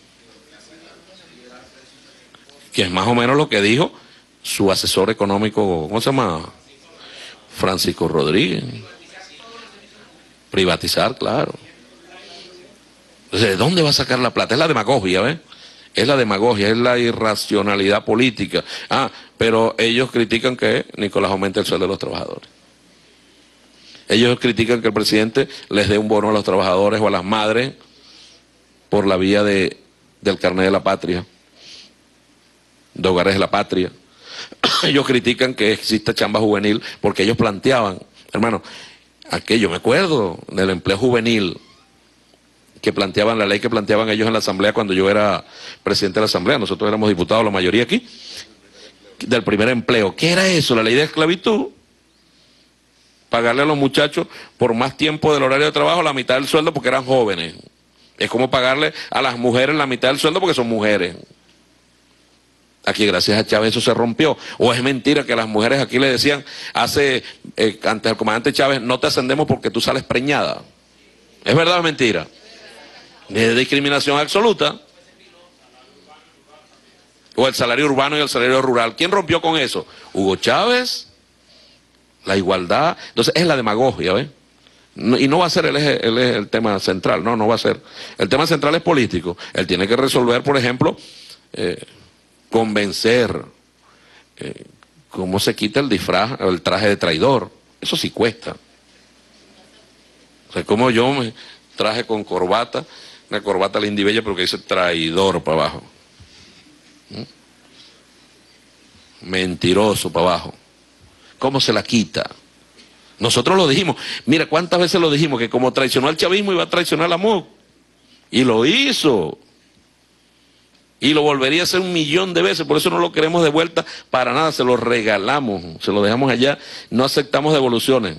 que es más o menos lo que dijo su asesor económico, ¿cómo se llama? Francisco Rodríguez. Privatizar, claro. Entonces, ¿de dónde va a sacar la plata? Es la demagogia, ¿ves? Es la demagogia, es la irracionalidad política. Ah, pero ellos critican que Nicolás aumente el sueldo de los trabajadores. Ellos critican que el presidente les dé un bono a los trabajadores o a las madres por la vía de, del carnet de la patria, de hogares de la patria. Ellos critican que exista chamba juvenil porque ellos planteaban, hermano, aquello, me acuerdo del empleo juvenil que planteaban, la ley que planteaban ellos en la Asamblea cuando yo era presidente de la Asamblea, nosotros éramos diputados, la mayoría aquí, del primer empleo. ¿Qué era eso? La ley de esclavitud. Pagarle a los muchachos por más tiempo del horario de trabajo la mitad del sueldo porque eran jóvenes. Es como pagarle a las mujeres la mitad del sueldo porque son mujeres. Aquí gracias a Chávez eso se rompió. O es mentira que las mujeres aquí le decían, hace, eh, antes del comandante Chávez, no te ascendemos porque tú sales preñada. ¿Es verdad o es mentira? Es discriminación absoluta. O el salario urbano y el salario rural. ¿Quién rompió con eso? Hugo Chávez. La igualdad. Entonces es la demagogia, ¿ves? No, y no va a ser el, eje, el, eje, el tema central, no, no va a ser. El tema central es político. Él tiene que resolver, por ejemplo, eh, convencer eh, cómo se quita el disfraz, el traje de traidor. Eso sí cuesta. O sea, como yo me traje con corbata, una corbata linda y bella, pero que dice traidor para abajo. ¿Mm? Mentiroso para abajo. ¿Cómo se la quita? Nosotros lo dijimos. Mira, ¿cuántas veces lo dijimos? Que como traicionó al chavismo iba a traicionar a la M U C. Y lo hizo. Y lo volvería a hacer un millón de veces. Por eso no lo queremos de vuelta para nada. Se lo regalamos. Se lo dejamos allá. No aceptamos devoluciones.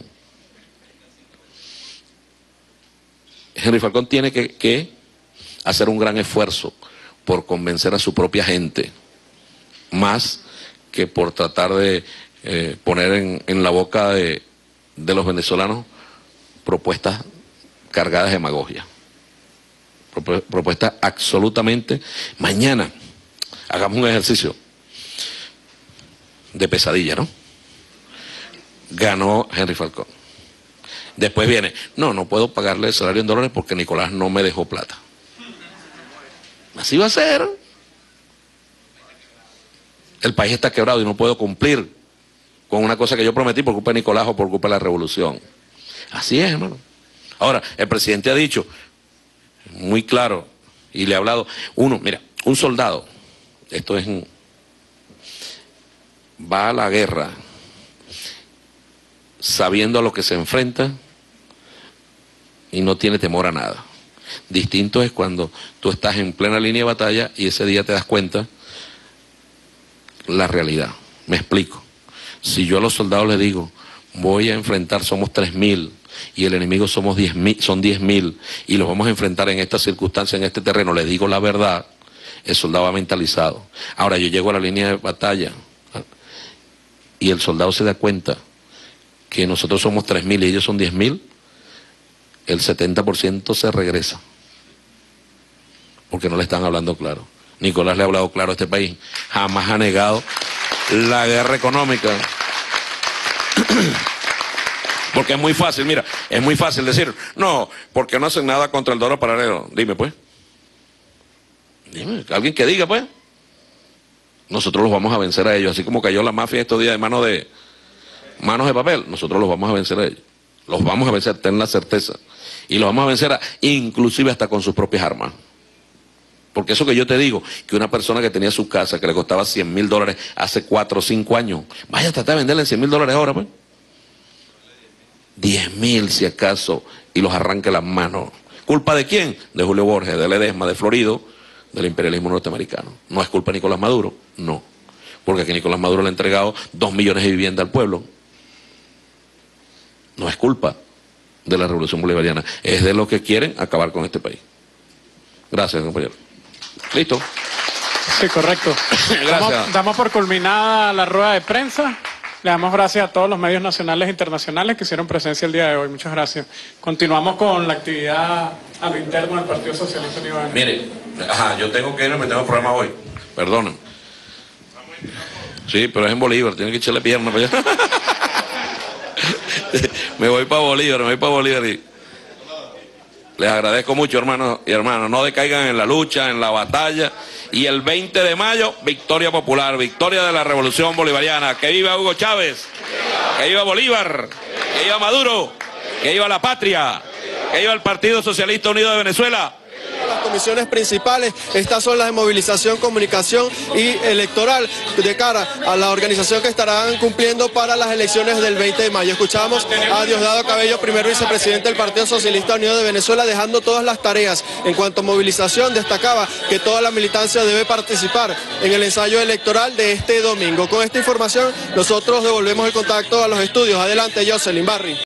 Henry Falcón tiene que, que hacer un gran esfuerzo por convencer a su propia gente. Más que por tratar de eh, poner en, en la boca de... de los venezolanos propuestas cargadas de demagogia, propuestas absolutamente. Mañana hagamos un ejercicio de pesadilla, ¿no? Ganó Henry Falcón, después viene, no, no puedo pagarle el salario en dólares porque Nicolás no me dejó plata. Así va a ser. El país está quebrado y no puedo cumplir con una cosa que yo prometí por culpa de Nicolás o por culpa de la revolución. Así es, hermano. Ahora, el presidente ha dicho, muy claro, y le ha hablado, uno, mira, un soldado, esto es, va a la guerra sabiendo a lo que se enfrenta y no tiene temor a nada. Distinto es cuando tú estás en plena línea de batalla y ese día te das cuenta la realidad. Me explico. Si yo a los soldados les digo, voy a enfrentar, somos tres mil, y el enemigo somos diez mil, son diez mil, y los vamos a enfrentar en estas circunstancias, en este terreno, les digo la verdad, el soldado va mentalizado. Ahora yo llego a la línea de batalla y el soldado se da cuenta que nosotros somos tres mil y ellos son diez mil, el setenta por ciento se regresa, porque no le están hablando claro. Nicolás le ha hablado claro a este país, jamás ha negado la guerra económica. Porque es muy fácil, mira, es muy fácil decir, no, porque no hacen nada contra el dólar paralelo. Dime pues, dime, alguien que diga pues. Nosotros los vamos a vencer a ellos, así como cayó la mafia estos días de manos de, manos de papel, nosotros los vamos a vencer a ellos. Los vamos a vencer, ten la certeza. Y los vamos a vencer a, inclusive hasta con sus propias armas. Porque eso que yo te digo, que una persona que tenía su casa, que le costaba cien mil dólares hace cuatro o cinco años, vaya a tratar de venderla en cien mil dólares ahora, pues. diez mil si acaso, y los arranque las manos. ¿Culpa de quién? De Julio Borges, de Ledesma, de Florido, del imperialismo norteamericano. ¿No es culpa de Nicolás Maduro? No. Porque aquí Nicolás Maduro le ha entregado dos millones de viviendas al pueblo. No es culpa de la revolución bolivariana, es de los que quieren acabar con este país. Gracias, compañero. ¿Listo? Sí, correcto. Gracias. Damos, damos por culminada la rueda de prensa. Le damos gracias a todos los medios nacionales e internacionales que hicieron presencia el día de hoy. Muchas gracias. Continuamos con la actividad a lo interno del Partido Socialista Unido de Venezuela. Mire, ajá, yo tengo que irme, me tengo programa hoy. Perdonen. Sí, pero es en Bolívar, tiene que echarle pierna para allá. Me voy para Bolívar, me voy para Bolívar y... Les agradezco mucho, hermanos y hermanas. No decaigan en la lucha, en la batalla. Y el veinte de mayo, victoria popular, victoria de la revolución bolivariana. ¡Que viva Hugo Chávez! ¡Que viva Bolívar! ¡Que viva Maduro! ¡Que viva la patria! ¡Que viva el Partido Socialista Unido de Venezuela! Las comisiones principales, estas son las de movilización, comunicación y electoral de cara a la organización que estarán cumpliendo para las elecciones del veinte de mayo. Escuchamos a Diosdado Cabello, primer vicepresidente del Partido Socialista Unido de Venezuela, dejando todas las tareas. En cuanto a movilización, destacaba que toda la militancia debe participar en el ensayo electoral de este domingo. Con esta información, nosotros devolvemos el contacto a los estudios. Adelante, Jocelyn Barry.